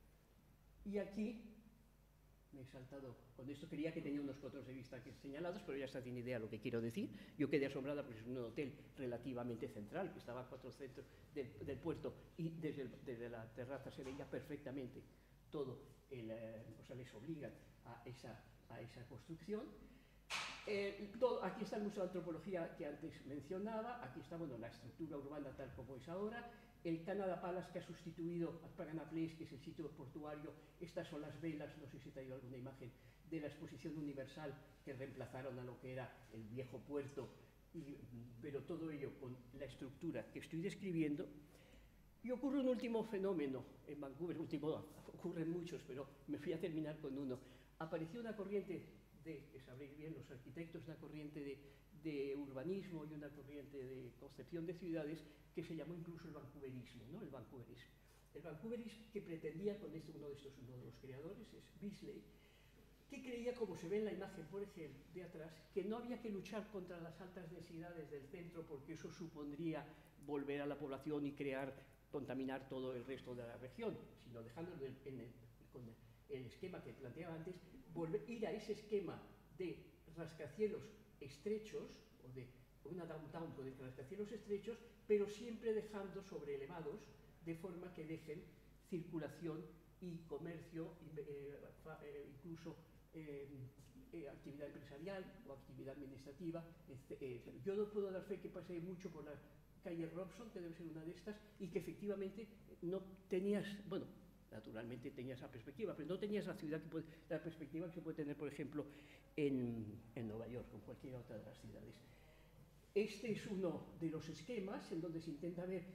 y aquí, me he saltado, con esto quería que tenía unos conos de vista que señalados, pero ya está, tiene idea lo que quiero decir. Yo quedé asombrada porque es un hotel relativamente central, que estaba a cuatro centros del, del puerto, y desde, el, desde la terraza se veía perfectamente todo, el, eh, o sea, les obligan a esa, a esa construcción. Eh, todo, aquí está el Museo de Antropología que antes mencionaba, aquí está, bueno, la estructura urbana tal como es ahora, el Canada Palace que ha sustituido a Pagana Place, que es el sitio portuario. Estas son las velas, no sé si he traído alguna imagen, de la Exposición Universal que reemplazaron a lo que era el viejo puerto, y, pero todo ello con la estructura que estoy describiendo. Y ocurre un último fenómeno en Vancouver, último, ocurren muchos, pero me fui a terminar con uno. Apareció una corriente de, que sabréis bien los arquitectos, una corriente de, de urbanismo y una corriente de concepción de ciudades que se llamó incluso el vancouverismo, ¿no? El vancouverismo. El vancouverismo que pretendía, con este, uno de estos, uno de los creadores, es Beasley, que creía, como se ve en la imagen, por ejemplo, de atrás, que no había que luchar contra las altas densidades del centro porque eso supondría volver a la población y crear, contaminar todo el resto de la región, sino dejándolo en el, en el, con el esquema que planteaba antes, volver, ir a ese esquema de rascacielos estrechos, o de una downtown con rascacielos estrechos, pero siempre dejando sobreelevados, de forma que dejen circulación y comercio, eh, eh, incluso eh, eh, actividad empresarial o actividad administrativa. Eh, yo no puedo dar fe que pasé mucho por la calle Robson, que debe ser una de estas, y que efectivamente no tenías, bueno, naturalmente tenías esa perspectiva, pero no tenías la ciudad, que puede, la perspectiva que se puede tener, por ejemplo, en, en Nueva York o en cualquier otra de las ciudades. Este es uno de los esquemas en donde se intenta ver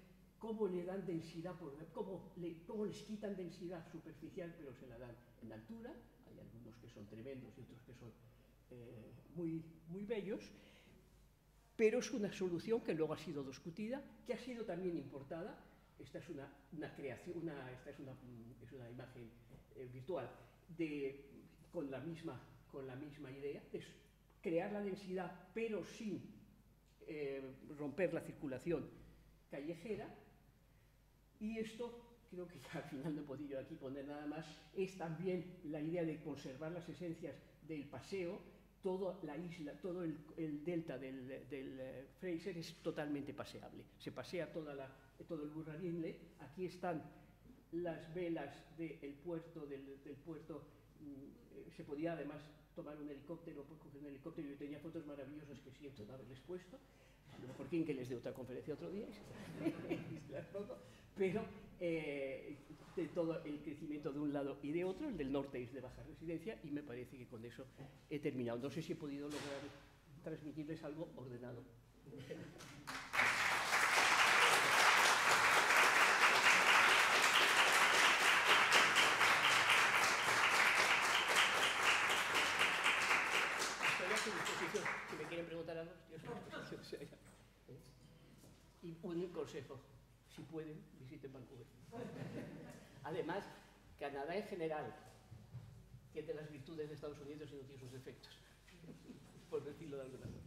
cómo le dan densidad, por, cómo, le, cómo les quitan densidad superficial, pero se la dan en altura. Hay algunos que son tremendos y otros que son eh, muy, muy bellos, pero es una solución que luego ha sido discutida, que ha sido también importada. Esta es una, una creación, una, esta es una, es una imagen eh, virtual de, con, la misma, con la misma idea, es crear la densidad, pero sin eh, romper la circulación callejera. Y esto, creo que al final no he podido aquí poner nada más, es también la idea de conservar las esencias del paseo. Toda la isla, todo el, el delta del, del uh, Fraser es totalmente paseable. Se pasea toda la, todo el Burrard Inlet. Aquí están las velas del puerto, del, del puerto. Mm, se podía además tomar un helicóptero, coger un helicóptero, y tenía fotos maravillosas que siento de haberles puesto. A lo mejor quieren que les dé otra conferencia otro día, pero eh, de todo el crecimiento de un lado y de otro, el del norte es de baja residencia, y me parece que con eso he terminado. No sé si he podido lograr transmitirles algo ordenado. Si me quieren preguntar algo, yo estoy a disposición. Y un consejo, si pueden, visiten Vancouver. Además, Canadá en general tiene las virtudes de Estados Unidos y no tiene sus defectos, por decirlo de alguna manera.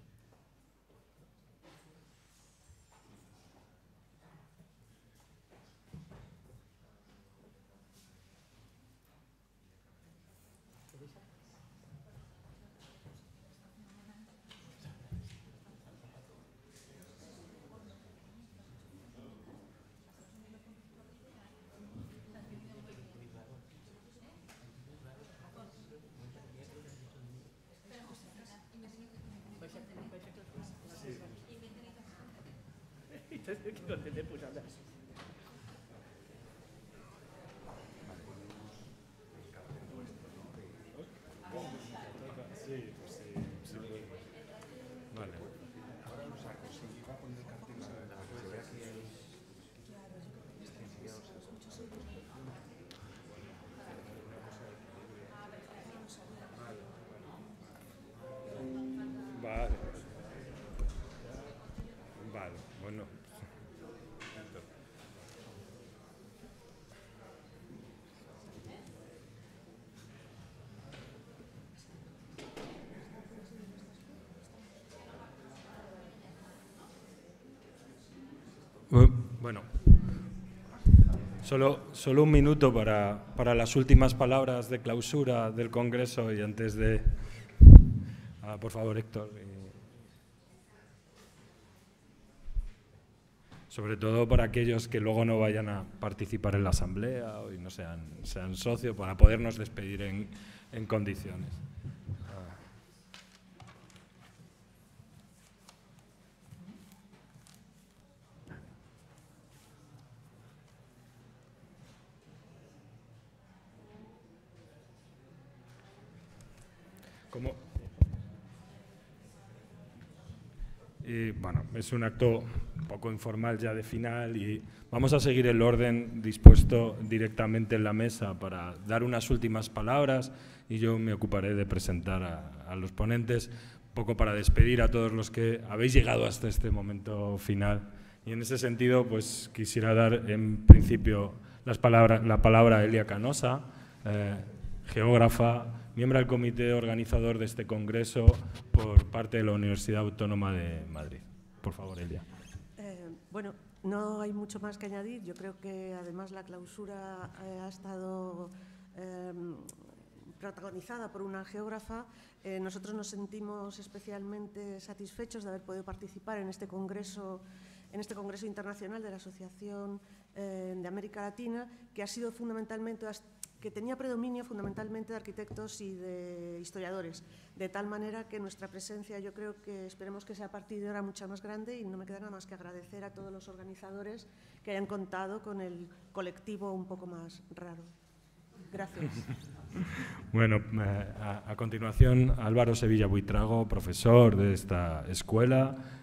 Entonces, quiero entender, pues hablar. Sí, pues sí, sí. Vale. Ahora lo saco, sí, iba a poner el cartel para que se vea que hay... Vale. Vale, bueno. Bueno, solo, solo un minuto para, para las últimas palabras de clausura del Congreso y antes de... Ah, por favor, Héctor. Sobre todo para aquellos que luego no vayan a participar en la asamblea y no sean, sean socios, para podernos despedir en, en condiciones. Como, y, bueno, es un acto un poco informal ya de final y vamos a seguir el orden dispuesto directamente en la mesa para dar unas últimas palabras y yo me ocuparé de presentar a, a los ponentes, un poco para despedir a todos los que habéis llegado hasta este momento final. Y en ese sentido, pues quisiera dar en principio las palabras, la palabra a Elia Canosa, eh, geógrafa, miembro del comité organizador de este congreso por parte de la Universidad Autónoma de Madrid. Por favor, Elia. Eh, bueno, no hay mucho más que añadir. Yo creo que además la clausura eh, ha estado eh, protagonizada por una geógrafa. Eh, nosotros nos sentimos especialmente satisfechos de haber podido participar en este congreso, en este congreso internacional de la Asociación eh, de América Latina, que ha sido fundamentalmente que tenía predominio fundamentalmente de arquitectos y de historiadores, de tal manera que nuestra presencia, yo creo que esperemos que sea a partir de ahora mucha más grande, y no me queda nada más que agradecer a todos los organizadores que hayan contado con el colectivo un poco más raro. Gracias. Bueno, a, a continuación, Álvaro Sevilla Buitrago, profesor de esta escuela,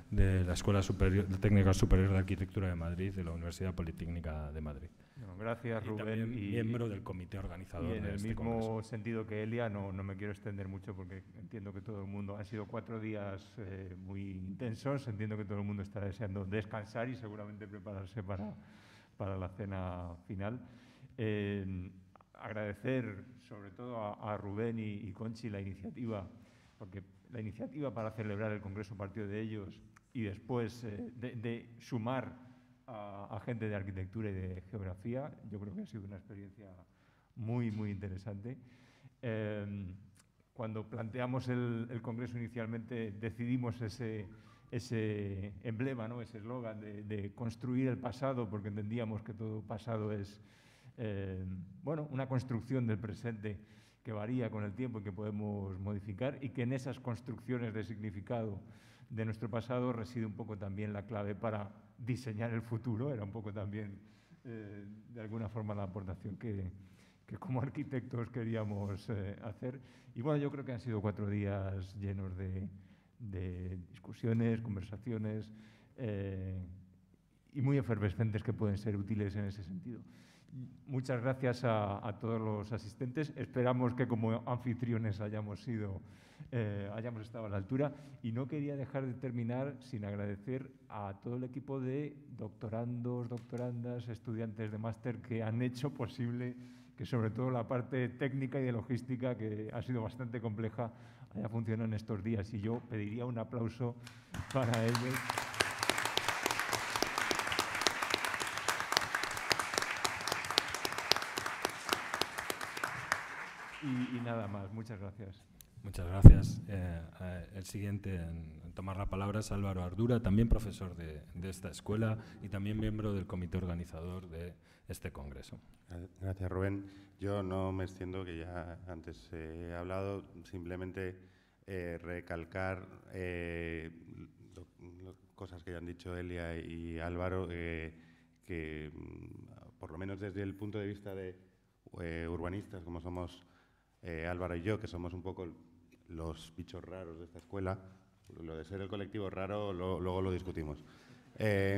de la Escuela Superior, de Técnica Superior de Arquitectura de Madrid, de la Universidad Politécnica de Madrid. Bueno, gracias, y Rubén. También y miembro del comité organizador y en de el este mismo congreso. sentido que Elia, no, no me quiero extender mucho porque entiendo que todo el mundo, han sido cuatro días eh, muy intensos, entiendo que todo el mundo está deseando descansar y seguramente prepararse para, para la cena final. Eh, agradecer sobre todo a, a Rubén y, y Conchi la iniciativa, porque la iniciativa para celebrar el Congreso partió de ellos y después eh, de, de sumar a, a gente de arquitectura y de geografía. Yo creo que ha sido una experiencia muy, muy interesante. Eh, cuando planteamos el, el Congreso inicialmente, decidimos ese, ese emblema, ¿no? Ese eslogan de, de construir el pasado, porque entendíamos que todo pasado es eh, bueno, una construcción del presente que varía con el tiempo y que podemos modificar, y que en esas construcciones de significado de nuestro pasado reside un poco también la clave para diseñar el futuro. Era un poco también, eh, de alguna forma, la aportación que, que como arquitectos queríamos eh, hacer. Y bueno, yo creo que han sido cuatro días llenos de, de discusiones, conversaciones eh, y muy efervescentes que pueden ser útiles en ese sentido. Muchas gracias a, a todos los asistentes. Esperamos que como anfitriones hayamos sido, eh, hayamos estado a la altura. Y no quería dejar de terminar sin agradecer a todo el equipo de doctorandos, doctorandas, estudiantes de máster que han hecho posible que sobre todo la parte técnica y de logística, que ha sido bastante compleja, haya funcionado en estos días. Y yo pediría un aplauso para ellos. Y, y nada más, muchas gracias. Muchas gracias. Eh, eh, el siguiente en, en tomar la palabra es Álvaro Ardura, también profesor de, de esta escuela y también miembro del comité organizador de este congreso. Gracias, Rubén. Yo no me extiendo, que ya antes eh, he hablado, simplemente eh, recalcar eh, lo, lo, cosas que ya han dicho Elia y Álvaro, eh, que por lo menos desde el punto de vista de eh, urbanistas, como somos eh, Álvaro y yo, que somos un poco los bichos raros de esta escuela, lo de ser el colectivo raro lo, luego lo discutimos. Eh,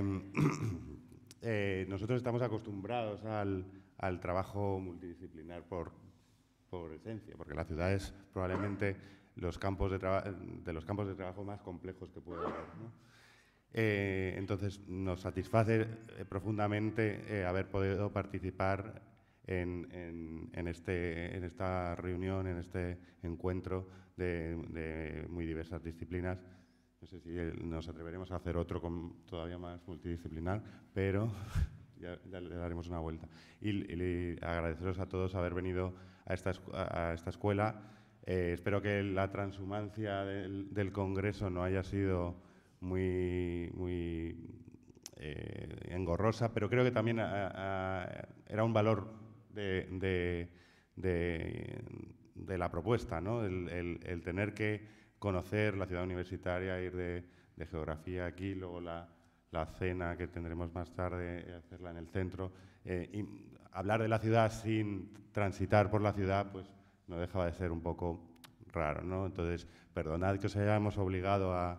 eh, nosotros estamos acostumbrados al, al trabajo multidisciplinar por, por esencia, porque la ciudad es probablemente los campos de, de los campos de trabajo más complejos que puede haber, ¿no? Eh, entonces, nos satisface eh, profundamente eh, haber podido participar en, en, en, este, en esta reunión, en este encuentro de, de muy diversas disciplinas. No sé si nos atreveremos a hacer otro con todavía más multidisciplinar, pero ya, ya le daremos una vuelta. Y, y agradeceros a todos haber venido a esta, a esta escuela. Eh, espero que la transhumancia del, del Congreso no haya sido muy, muy eh, engorrosa, pero creo que también a, a, era un valor de, de, de, de la propuesta, ¿no? El, el, el tener que conocer la ciudad universitaria, ir de, de geografía aquí, luego la, la cena que tendremos más tarde, hacerla en el centro, eh, y hablar de la ciudad sin transitar por la ciudad, pues no dejaba de ser un poco raro, ¿no? Entonces, perdonad que os hayamos obligado a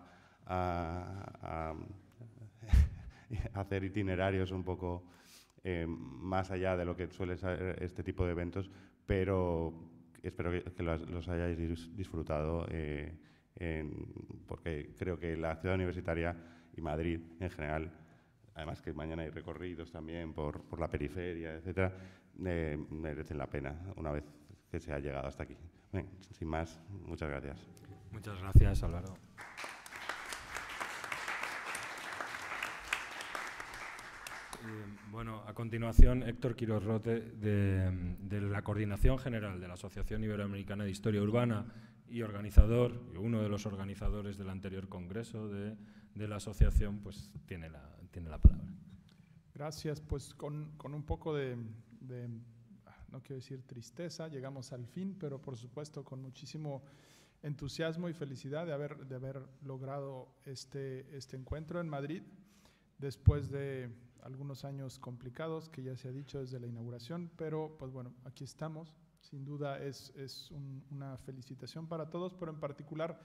A, a hacer itinerarios un poco eh, más allá de lo que suele ser este tipo de eventos, pero espero que, que los, los hayáis disfrutado, eh, en, porque creo que la ciudad universitaria y Madrid en general, además que mañana hay recorridos también por, por la periferia, etcétera, eh, merecen la pena una vez que se ha llegado hasta aquí. Bien, sin más, muchas gracias. Muchas gracias, Álvaro. Bueno, a continuación, Héctor Quiroz Rote, de, de la Coordinación General de la Asociación Iberoamericana de Historia Urbana y organizador, y uno de los organizadores del anterior congreso de, de la asociación, pues tiene la, tiene la palabra. Gracias, pues con, con un poco de, de, no quiero decir tristeza, llegamos al fin, pero por supuesto con muchísimo entusiasmo y felicidad de haber, de haber logrado este, este encuentro en Madrid, después de algunos años complicados, que ya se ha dicho desde la inauguración, pero pues bueno, aquí estamos. Sin duda es, es un, una felicitación para todos, pero en particular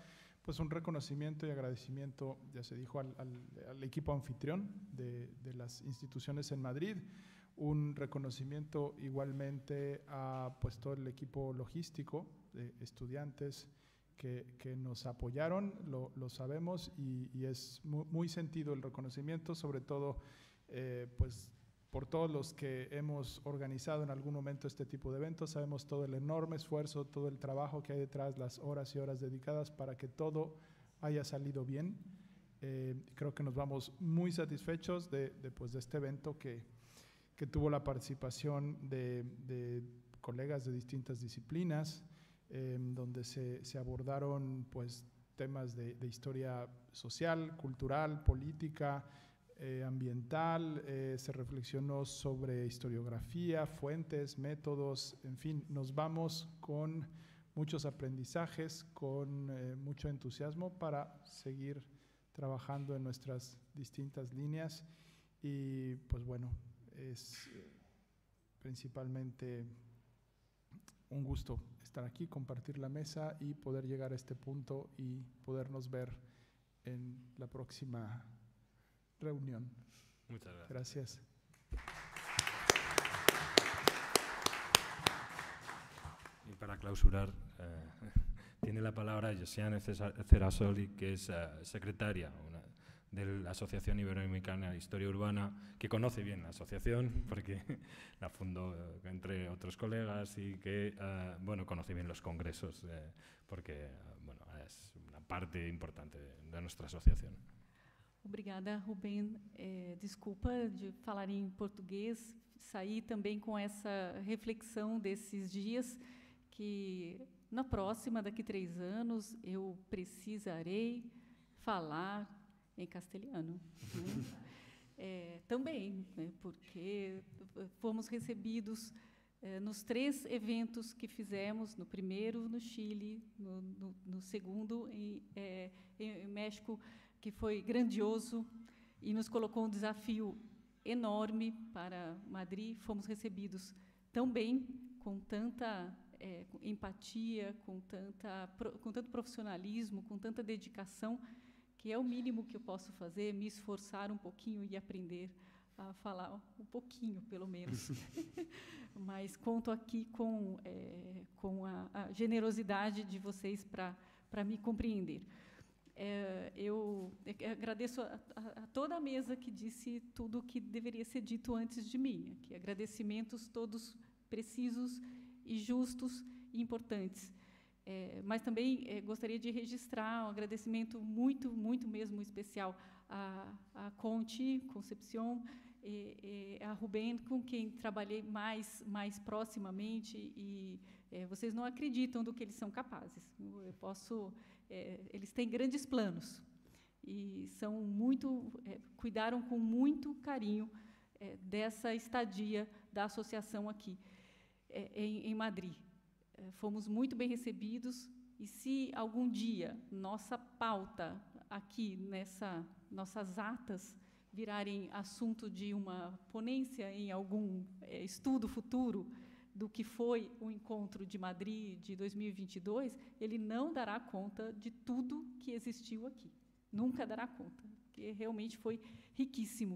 pues un reconocimiento y agradecimiento, ya se dijo, al, al, al equipo anfitrión de, de las instituciones en Madrid, un reconocimiento igualmente a pues todo el equipo logístico de estudiantes que, que nos apoyaron, lo, lo sabemos, y, y es muy, muy sentido el reconocimiento, sobre todo eh, pues por todos los que hemos organizado en algún momento este tipo de eventos. Sabemos todo el enorme esfuerzo, todo el trabajo que hay detrás, las horas y horas dedicadas para que todo haya salido bien. Eh, creo que nos vamos muy satisfechos de, de, pues, de este evento que, que tuvo la participación de, de colegas de distintas disciplinas, eh, donde se, se abordaron pues, temas de, de historia social, cultural, política, Eh, ambiental, eh, se reflexionó sobre historiografía, fuentes, métodos, en fin, nos vamos con muchos aprendizajes, con eh, mucho entusiasmo para seguir trabajando en nuestras distintas líneas y pues bueno, es eh, principalmente un gusto estar aquí, compartir la mesa y poder llegar a este punto y podernos ver en la próxima reunión. Muchas gracias. Gracias. Y para clausurar, eh, tiene la palabra Josiane Cerasoli, que es uh, secretaria una, de la Asociación Iberoamericana de Historia Urbana, que conoce bien la asociación, porque la fundó uh, entre otros colegas y que uh, bueno, conoce bien los congresos, eh, porque uh, bueno, es una parte importante de nuestra asociación. Obrigada, Rubem. É, desculpa de falar em português, sair também com essa reflexão desses dias, que na próxima, daqui a três anos, eu precisarei falar em castelhano. Né? É, também, né, porque fomos recebidos é, nos três eventos que fizemos, no primeiro no Chile, no, no, no segundo em, é, em México, que foi grandioso e nos colocou um desafio enorme para Madrid. Fomos recebidos tão bem, com tanta é, empatia, com, tanta, com tanto profissionalismo, com tanta dedicação, que é o mínimo que eu posso fazer, me esforçar um pouquinho e aprender a falar um pouquinho, pelo menos. Mas conto aqui com, é, com a, a generosidade de vocês para para me compreender. É, eu agradeço a, a, a toda a mesa que disse tudo o que deveria ser dito antes de mim. Aqui, agradecimentos todos precisos e justos e importantes. É, mas também é, gostaria de registrar um agradecimento muito, muito mesmo especial a, a Conti, Concepción, e, e a Rubem, com quem trabalhei mais, mais proximamente, e é, vocês não acreditam do que eles são capazes. Eu posso... É, eles têm grandes planos e são muito, é, cuidaram com muito carinho é, dessa estadia da associação aqui é, em, em Madrid. É, fomos muito bem recebidos e se algum dia nossa pauta aqui, nessa, nossas atas, virarem assunto de uma ponência em algum é, estudo futuro, do que foi o encontro de Madrid de dois mil e vinte e dois, ele não dará conta de tudo que existiu aqui. Nunca dará conta, porque realmente foi riquíssimo.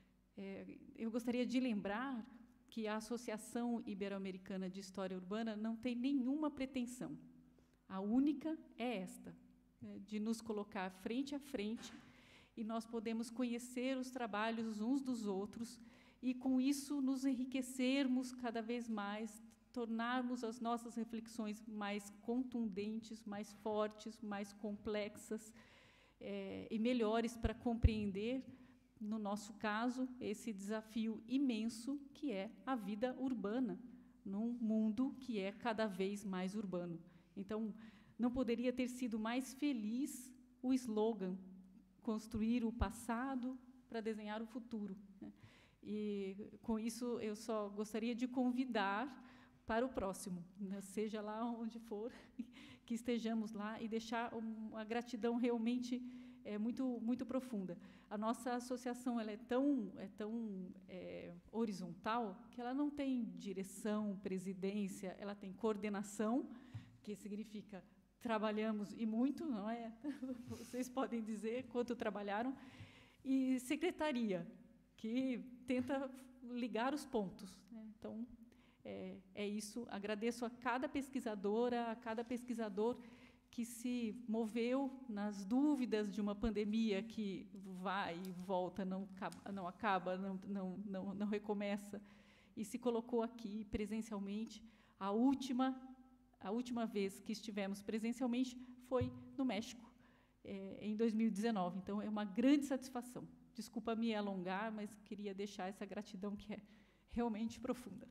É, eu gostaria de lembrar que a Associação Ibero-Americana de História Urbana não tem nenhuma pretensão. A única é esta, né, de nos colocar frente a frente e nós podemos conhecer os trabalhos uns dos outros e, com isso, nos enriquecermos cada vez mais, tornarmos as nossas reflexões mais contundentes, mais fortes, mais complexas é, e melhores para compreender, no nosso caso, esse desafio imenso que é a vida urbana, num mundo que é cada vez mais urbano. Então, não poderia ter sido mais feliz o slogan, construir o passado para desenhar o futuro, né? E, com isso, eu só gostaria de convidar para o próximo, né, seja lá onde for, que estejamos lá e deixar uma gratidão realmente é, muito, muito profunda. A nossa associação ela é tão, é tão é, horizontal que ela não tem direção, presidência, ela tem coordenação, que significa trabalhamos, e muito, não é? Vocês podem dizer quanto trabalharam, e secretaria, que tenta ligar os pontos, né? Então, é, é isso. Agradeço a cada pesquisadora, a cada pesquisador que se moveu nas dúvidas de uma pandemia que vai e volta, não acaba, não, acaba, não, não, não, não recomeça, e se colocou aqui presencialmente. A última, a última vez que estivemos presencialmente foi no México, é, em dois mil e dezenove. Então, é uma grande satisfação. Desculpa me alongar, mas queria deixar essa gratidão que é realmente profunda.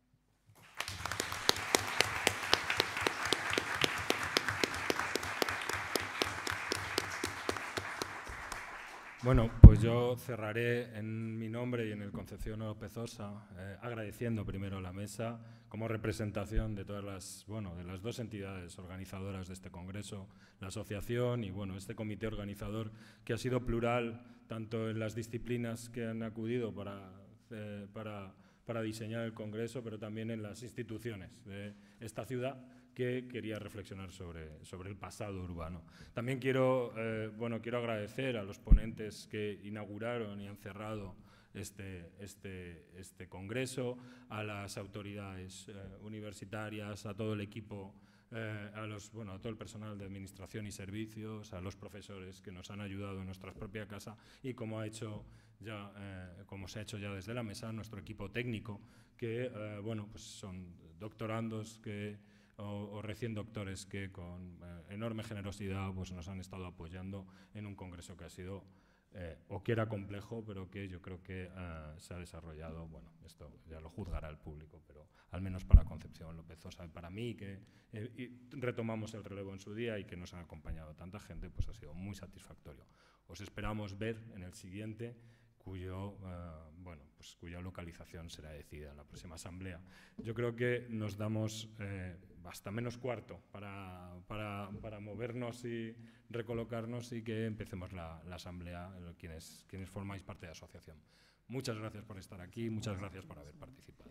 Bueno, pues yo cerraré en mi nombre y en el Concepción López Osa, eh, agradeciendo primero a la mesa como representación de todas las, bueno, de las dos entidades organizadoras de este congreso, la asociación y bueno, este comité organizador que ha sido plural tanto en las disciplinas que han acudido para, eh, para, para diseñar el congreso, pero también en las instituciones de esta ciudad, que quería reflexionar sobre, sobre el pasado urbano. También quiero, eh, bueno, quiero agradecer a los ponentes que inauguraron y han cerrado este, este, este congreso, a las autoridades eh, universitarias, a todo el equipo, eh, a, los, bueno, a todo el personal de administración y servicios, a los profesores que nos han ayudado en nuestra propia casa y como, ha hecho ya, eh, como se ha hecho ya desde la mesa, nuestro equipo técnico, que eh, bueno, pues son doctorandos que O, o recién doctores que con eh, enorme generosidad pues, nos han estado apoyando en un congreso que ha sido, eh, o que era complejo, pero que yo creo que eh, se ha desarrollado, bueno, esto ya lo juzgará el público, pero al menos para Concepción López Osa y para mí, que eh, y retomamos el relevo en su día y que nos han acompañado tanta gente, pues ha sido muy satisfactorio. Os esperamos ver en el siguiente, cuyo, uh, bueno, pues cuya localización será decidida en la próxima asamblea. Yo creo que nos damos eh, hasta menos cuarto para, para, para movernos y recolocarnos y que empecemos la, la asamblea, quienes, quienes formáis parte de la asociación. Muchas gracias por estar aquí, muchas gracias por haber participado.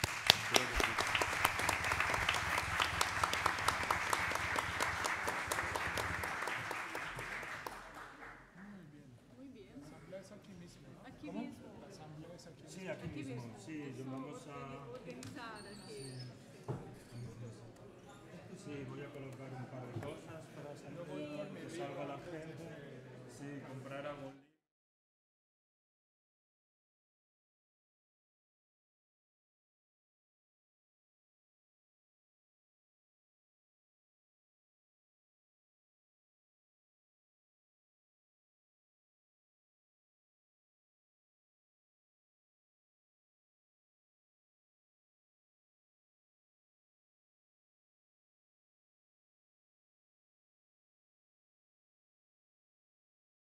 Aquí mismo. Sí, aquí, aquí mismo. mismo. Sí, vamos a organizar aquí. Sí, voy a colocar un par de cosas para salir, que salga la gente. Sí, comprar algo.